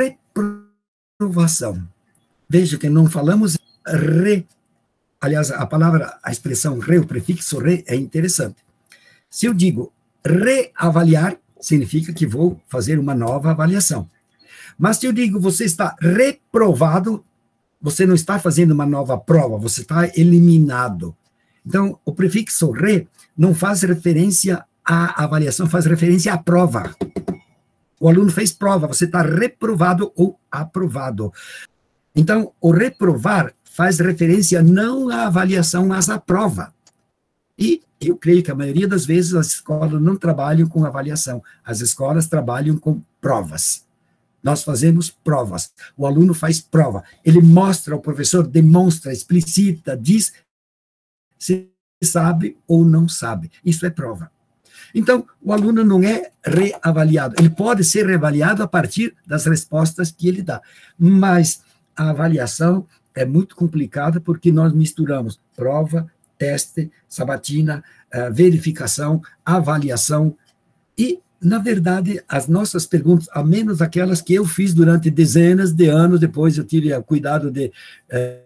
reprovação. Veja que não falamos re. Aliás, a palavra, a expressão re, o prefixo re, é interessante. Se eu digo reavaliar, significa que vou fazer uma nova avaliação. Mas se eu digo você está reprovado, você não está fazendo uma nova prova, você está eliminado. Então, o prefixo re não faz referência à avaliação, faz referência à prova. O aluno fez prova, você está reprovado ou aprovado. Então, o reprovar faz referência não à avaliação, mas à prova. E eu creio que a maioria das vezes as escolas não trabalham com avaliação, as escolas trabalham com provas. Nós fazemos provas, o aluno faz prova, ele mostra, o professor demonstra, explicita, diz se sabe ou não sabe. Isso é prova. Então, o aluno não é reavaliado, ele pode ser reavaliado a partir das respostas que ele dá, mas a avaliação é muito complicada porque nós misturamos prova, teste, sabatina, verificação, avaliação e, na verdade, as nossas perguntas, a menos aquelas que eu fiz durante dezenas de anos, depois eu tive o cuidado de é,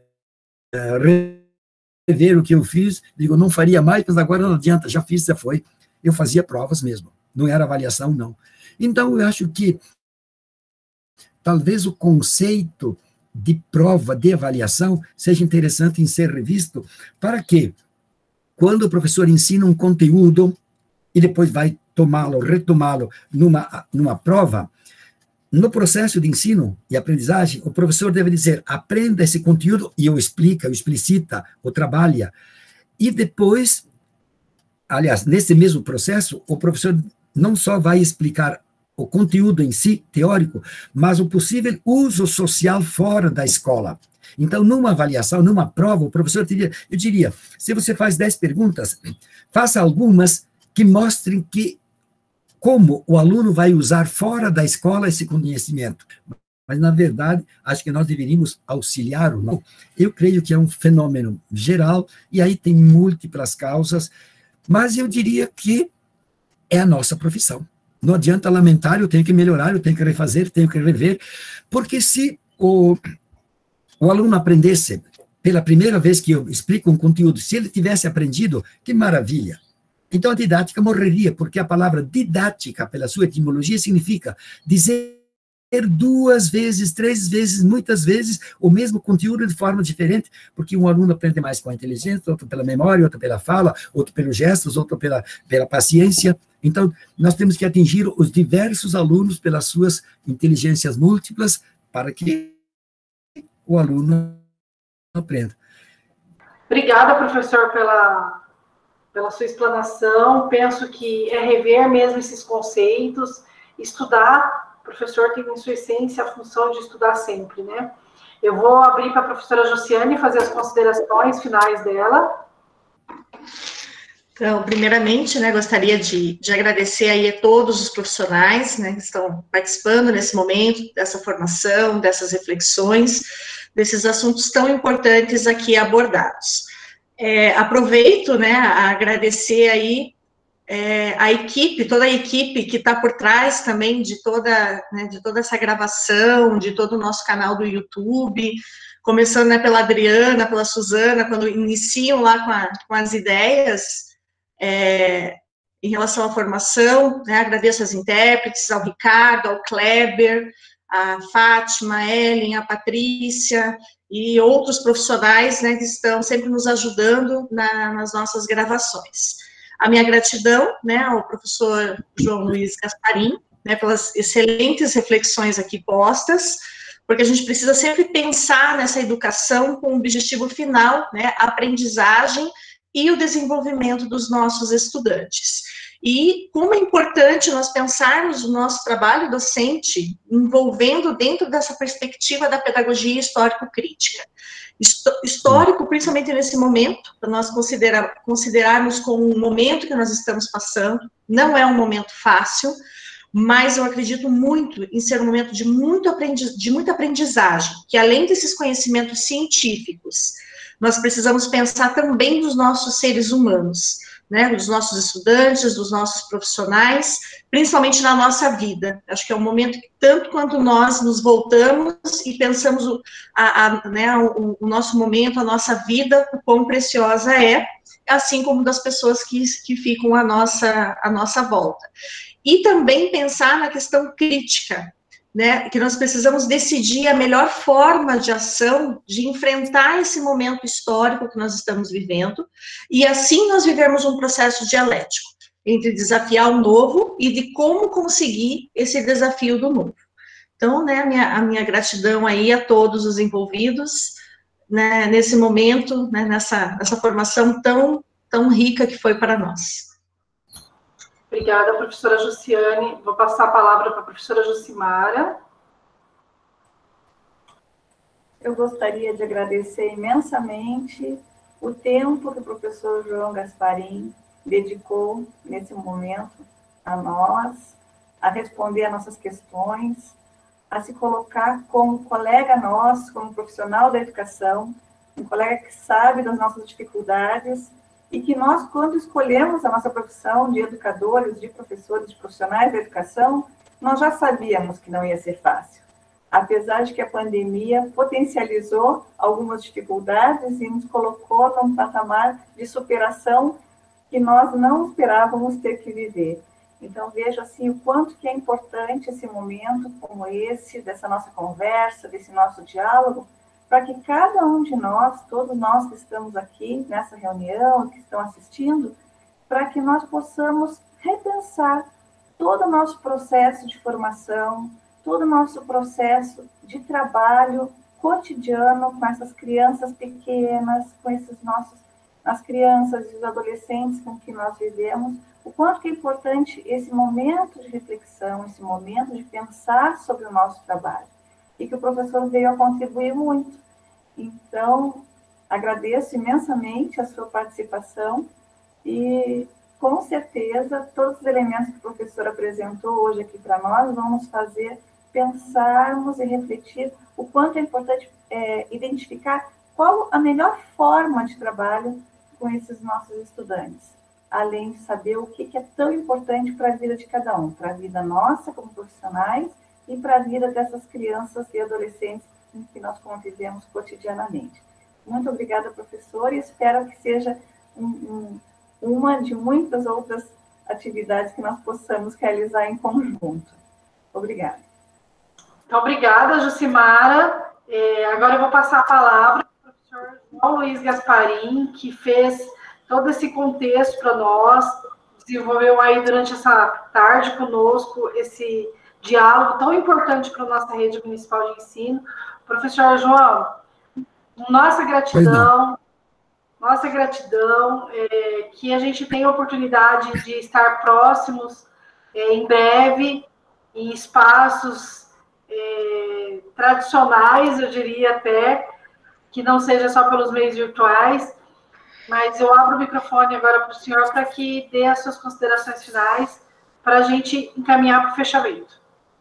rever o que eu fiz, digo, não faria mais, mas agora não adianta, já fiz, já foi. Eu fazia provas mesmo, não era avaliação, não. Então, eu acho que talvez o conceito de prova, de avaliação, seja interessante em ser revisto, para que, quando o professor ensina um conteúdo e depois vai tomá-lo, retomá-lo numa, numa prova, no processo de ensino e aprendizagem, o professor deve dizer, aprenda esse conteúdo, e o explica, o explicita, o trabalha, e depois, aliás, nesse mesmo processo, o professor não só vai explicar o conteúdo em si, teórico, mas o possível uso social fora da escola. Então, numa avaliação, numa prova, o professor diria, eu diria, se você faz dez perguntas, faça algumas que mostrem que, como o aluno vai usar fora da escola esse conhecimento. Mas, na verdade, acho que nós deveríamos auxiliar o aluno. Eu creio que é um fenômeno geral, e aí tem múltiplas causas, mas eu diria que é a nossa profissão. Não adianta lamentar, eu tenho que melhorar, eu tenho que refazer, tenho que rever, porque se o, o aluno aprendesse, pela primeira vez que eu explico um conteúdo, se ele tivesse aprendido, que maravilha, Então, a didática morreria, porque a palavra didática, pela sua etimologia, significa dizer duas vezes, três vezes, muitas vezes, o mesmo conteúdo de forma diferente, porque um aluno aprende mais com a inteligência, outro pela memória, outro pela fala, outro pelos gestos, outro pela, pela paciência. Então, nós temos que atingir os diversos alunos pelas suas inteligências múltiplas, para que o aluno aprenda. Obrigada, professor, pela, pela sua explanação. Penso que é rever mesmo esses conceitos, estudar. O professor tem em sua essência a função de estudar sempre, né? Eu vou abrir para a professora Josiane fazer as considerações finais dela. Então, primeiramente, né, gostaria de, de agradecer aí a todos os profissionais, né, que estão participando nesse momento, dessa formação, dessas reflexões, desses assuntos tão importantes aqui abordados. É, aproveito, né, a agradecer aí é, a equipe, toda a equipe que está por trás também de toda, né, de toda essa gravação, de todo o nosso canal do YouTube, começando, né, pela Adriana, pela Suzana, quando iniciam lá com, a, com as ideias. É, em relação à formação, né, agradeço aos intérpretes, ao Ricardo, ao Kleber, a Fátima, a Ellen, a Patrícia e outros profissionais, né, que estão sempre nos ajudando na, nas nossas gravações. A minha gratidão, né, ao professor João Luiz Gasparim, né, pelas excelentes reflexões aqui postas, porque a gente precisa sempre pensar nessa educação com o objetivo final, né, a aprendizagem e o desenvolvimento dos nossos estudantes. E como é importante nós pensarmos o nosso trabalho docente envolvendo dentro dessa perspectiva da pedagogia histórico-crítica. Histórico, principalmente nesse momento, para nós considerar, considerarmos como um momento que nós estamos passando, não é um momento fácil, mas eu acredito muito em ser um momento de, muito aprendiz, de muita aprendizagem, que além desses conhecimentos científicos, nós precisamos pensar também nos nossos seres humanos, né, dos nossos estudantes, dos nossos profissionais, principalmente na nossa vida. Acho que é um momento que, tanto quanto nós nos voltamos e pensamos o, a, a, né, o, o nosso momento, a nossa vida, o quão preciosa é, assim como das pessoas que, que ficam à nossa, à nossa volta. E também pensar na questão crítica, né, que nós precisamos decidir a melhor forma de ação, de enfrentar esse momento histórico que nós estamos vivendo, e assim nós vivemos um processo dialético, entre desafiar o novo e de como conseguir esse desafio do novo. Então, né, a minha, a minha gratidão aí a todos os envolvidos, né, nesse momento, né, nessa, nessa formação tão, tão rica que foi para nós. Obrigada, professora Josiane. Vou passar a palavra para a professora Josimara. Eu gostaria de agradecer imensamente o tempo que o professor João Gasparim dedicou nesse momento a nós, a responder a nossas questões, a se colocar como colega nosso, como profissional da educação, um colega que sabe das nossas dificuldades, e que nós, quando escolhemos a nossa profissão de educadores, de professores, de profissionais da educação, nós já sabíamos que não ia ser fácil. Apesar de que a pandemia potencializou algumas dificuldades e nos colocou num patamar de superação que nós não esperávamos ter que viver. Então, vejo assim, o quanto que é importante esse momento como esse, dessa nossa conversa, desse nosso diálogo, para que cada um de nós, todos nós que estamos aqui nessa reunião, que estão assistindo, para que nós possamos repensar todo o nosso processo de formação, todo o nosso processo de trabalho cotidiano com essas crianças pequenas, com esses nossos, as crianças e os adolescentes com que nós vivemos, o quanto que é importante esse momento de reflexão, esse momento de pensar sobre o nosso trabalho. E que o professor veio a contribuir muito. Então, agradeço imensamente a sua participação e, com certeza, todos os elementos que o professor apresentou hoje aqui para nós vão nos fazer pensarmos e refletir o quanto é importante é, identificar qual a melhor forma de trabalho com esses nossos estudantes, além de saber o que é tão importante para a vida de cada um, para a vida nossa como profissionais, e para a vida dessas crianças e adolescentes com que nós convivemos cotidianamente. Muito obrigada, professor, e espero que seja um, um, uma de muitas outras atividades que nós possamos realizar em conjunto. Obrigada. Então, obrigada, Jucimara. É, agora eu vou passar a palavra para o professor João Luiz Gasparim, que fez todo esse contexto para nós, desenvolveu aí durante essa tarde conosco esse diálogo tão importante para a nossa rede municipal de ensino. Professor João, nossa gratidão, nossa gratidão, é, que a gente tenha a oportunidade de estar próximos é, em breve, em espaços é, tradicionais, eu diria até, que não seja só pelos meios virtuais, mas eu abro o microfone agora para o senhor para que dê as suas considerações finais para a gente encaminhar para o fechamento.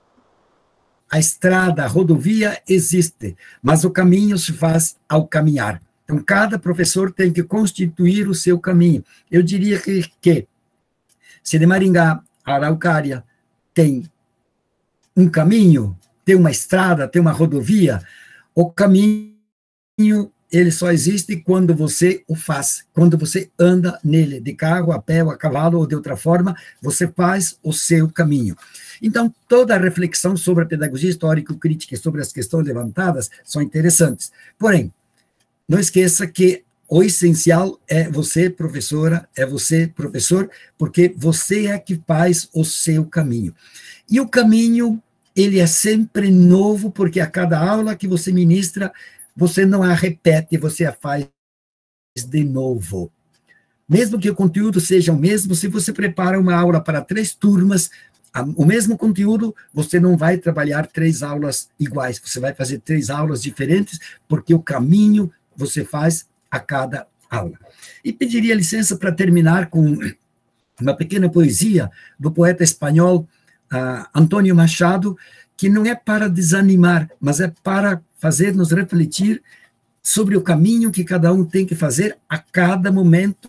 A estrada, a rodovia existe, mas o caminho se faz ao caminhar. Então, cada professor tem que constituir o seu caminho. Eu diria que, que se de Maringá a Araucária tem um caminho, tem uma estrada, tem uma rodovia, o caminho, ele só existe quando você o faz, quando você anda nele, de carro, a pé, ou a cavalo, ou de outra forma, você faz o seu caminho. Então, toda a reflexão sobre a pedagogia histórico-crítica e sobre as questões levantadas são interessantes. Porém, não esqueça que o essencial é você, professora, é você, professor, porque você é que faz o seu caminho. E o caminho, ele é sempre novo, porque a cada aula que você ministra, você não a repete, você a faz de novo. Mesmo que o conteúdo seja o mesmo, se você prepara uma aula para três turmas, o mesmo conteúdo, você não vai trabalhar três aulas iguais, você vai fazer três aulas diferentes, porque o caminho você faz a cada aula. E pediria licença para terminar com uma pequena poesia do poeta espanhol uh, Antônio Machado, que não é para desanimar, mas é para fazer-nos refletir sobre o caminho que cada um tem que fazer a cada momento,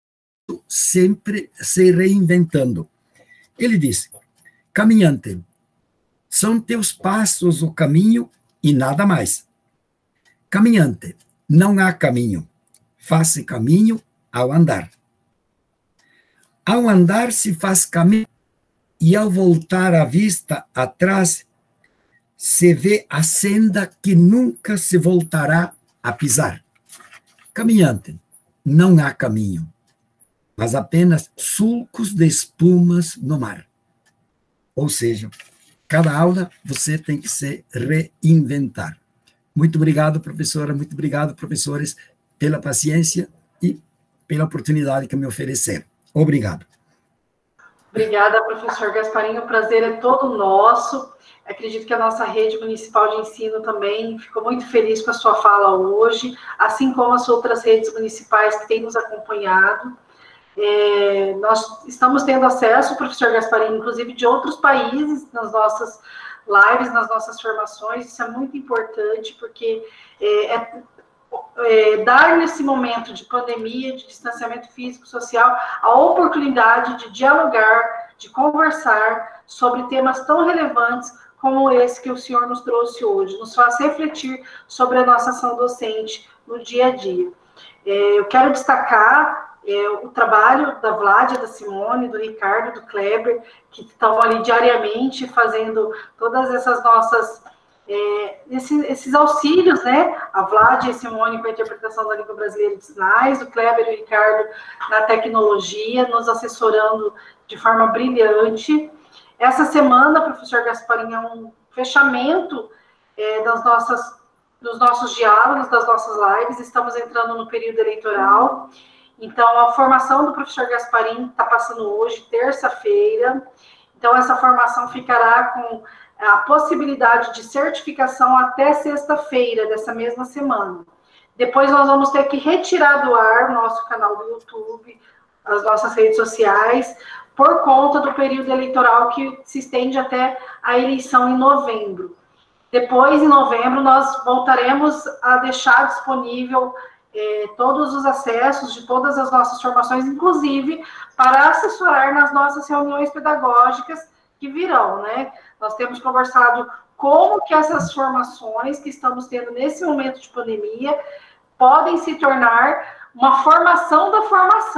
sempre se reinventando. Ele disse: caminhante, são teus passos o caminho e nada mais. Caminhante, não há caminho, faz-se caminho ao andar. Ao andar se faz caminho, e ao voltar a vista atrás, se vê a senda que nunca se voltará a pisar. Caminhante, não há caminho, mas apenas sulcos de espumas no mar. Ou seja, cada aula você tem que se reinventar. Muito obrigado, professora, muito obrigado, professores, pela paciência e pela oportunidade que me ofereceram. Obrigado. Obrigada, professor Gasparim, o prazer é todo nosso. Acredito que a nossa rede municipal de ensino também ficou muito feliz com a sua fala hoje, assim como as outras redes municipais que têm nos acompanhado. É, nós estamos tendo acesso, professor Gasparim, inclusive de outros países nas nossas lives, nas nossas formações. Isso é muito importante, porque é, é, é, dar nesse momento de pandemia, de distanciamento físico, social, a oportunidade de dialogar, de conversar sobre temas tão relevantes como esse que o senhor nos trouxe hoje, nos faz refletir sobre a nossa ação docente no dia a dia. É, eu quero destacar É, o trabalho da Vládia, da Simone, do Ricardo, do Kleber, que estão ali diariamente fazendo todas essas nossas, é, esses, esses auxílios, né? A Vládia e a Simone com a interpretação da língua brasileira de sinais, o Kleber e o Ricardo na tecnologia, nos assessorando de forma brilhante. Essa semana, professor Gasparim, é um fechamento é, das nossas, dos nossos diálogos, das nossas lives. Estamos entrando no período eleitoral. Então, a formação do professor Gasparim está passando hoje, terça-feira. Então, essa formação ficará com a possibilidade de certificação até sexta-feira dessa mesma semana. Depois, nós vamos ter que retirar do ar o nosso canal do YouTube, as nossas redes sociais, por conta do período eleitoral que se estende até a eleição em novembro. Depois, em novembro, nós voltaremos a deixar disponível É, todos os acessos de todas as nossas formações, inclusive para assessorar nas nossas reuniões pedagógicas que virão, né? Nós temos conversado como que essas formações que estamos tendo nesse momento de pandemia podem se tornar uma formação da formação,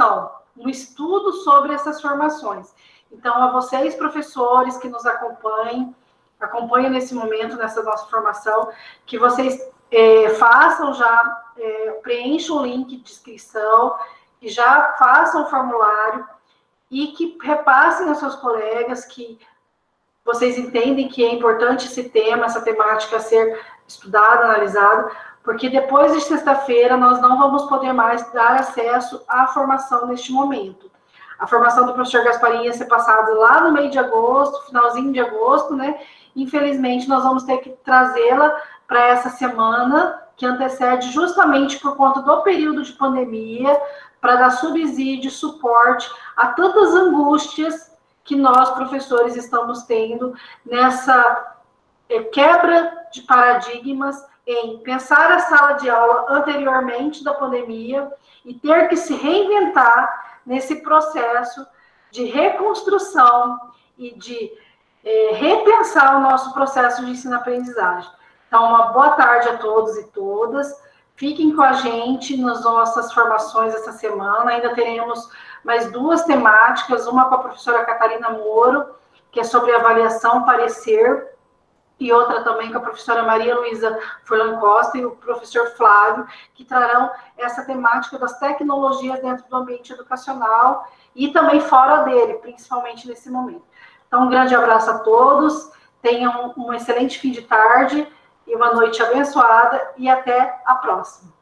um estudo sobre essas formações. Então, a vocês, professores que nos acompanhem, acompanhem nesse momento, nessa nossa formação, que vocês é, façam já, é, preencham o link de inscrição, que já façam o formulário e que repassem aos seus colegas que vocês entendem que é importante esse tema, essa temática ser estudada, analisada, porque depois de sexta-feira nós não vamos poder mais dar acesso à formação neste momento. A formação do professor Gasparim ia ser passada lá no meio de agosto, finalzinho de agosto, né? Infelizmente, nós vamos ter que trazê-la para essa semana, que antecede justamente por conta do período de pandemia, para dar subsídio, suporte a tantas angústias que nós, professores, estamos tendo nessa é, quebra de paradigmas em pensar a sala de aula anteriormente da pandemia e ter que se reinventar nesse processo de reconstrução e de é, repensar o nosso processo de ensino-aprendizagem. Então, uma boa tarde a todos e todas. Fiquem com a gente nas nossas formações essa semana. Ainda teremos mais duas temáticas, uma com a professora Catarina Moro, que é sobre avaliação, parecer, e outra também com a professora Maria Luísa Furlan Costa e o professor Flávio, que trarão essa temática das tecnologias dentro do ambiente educacional e também fora dele, principalmente nesse momento. Então, um grande abraço a todos, tenham um excelente fim de tarde e uma noite abençoada e até a próxima.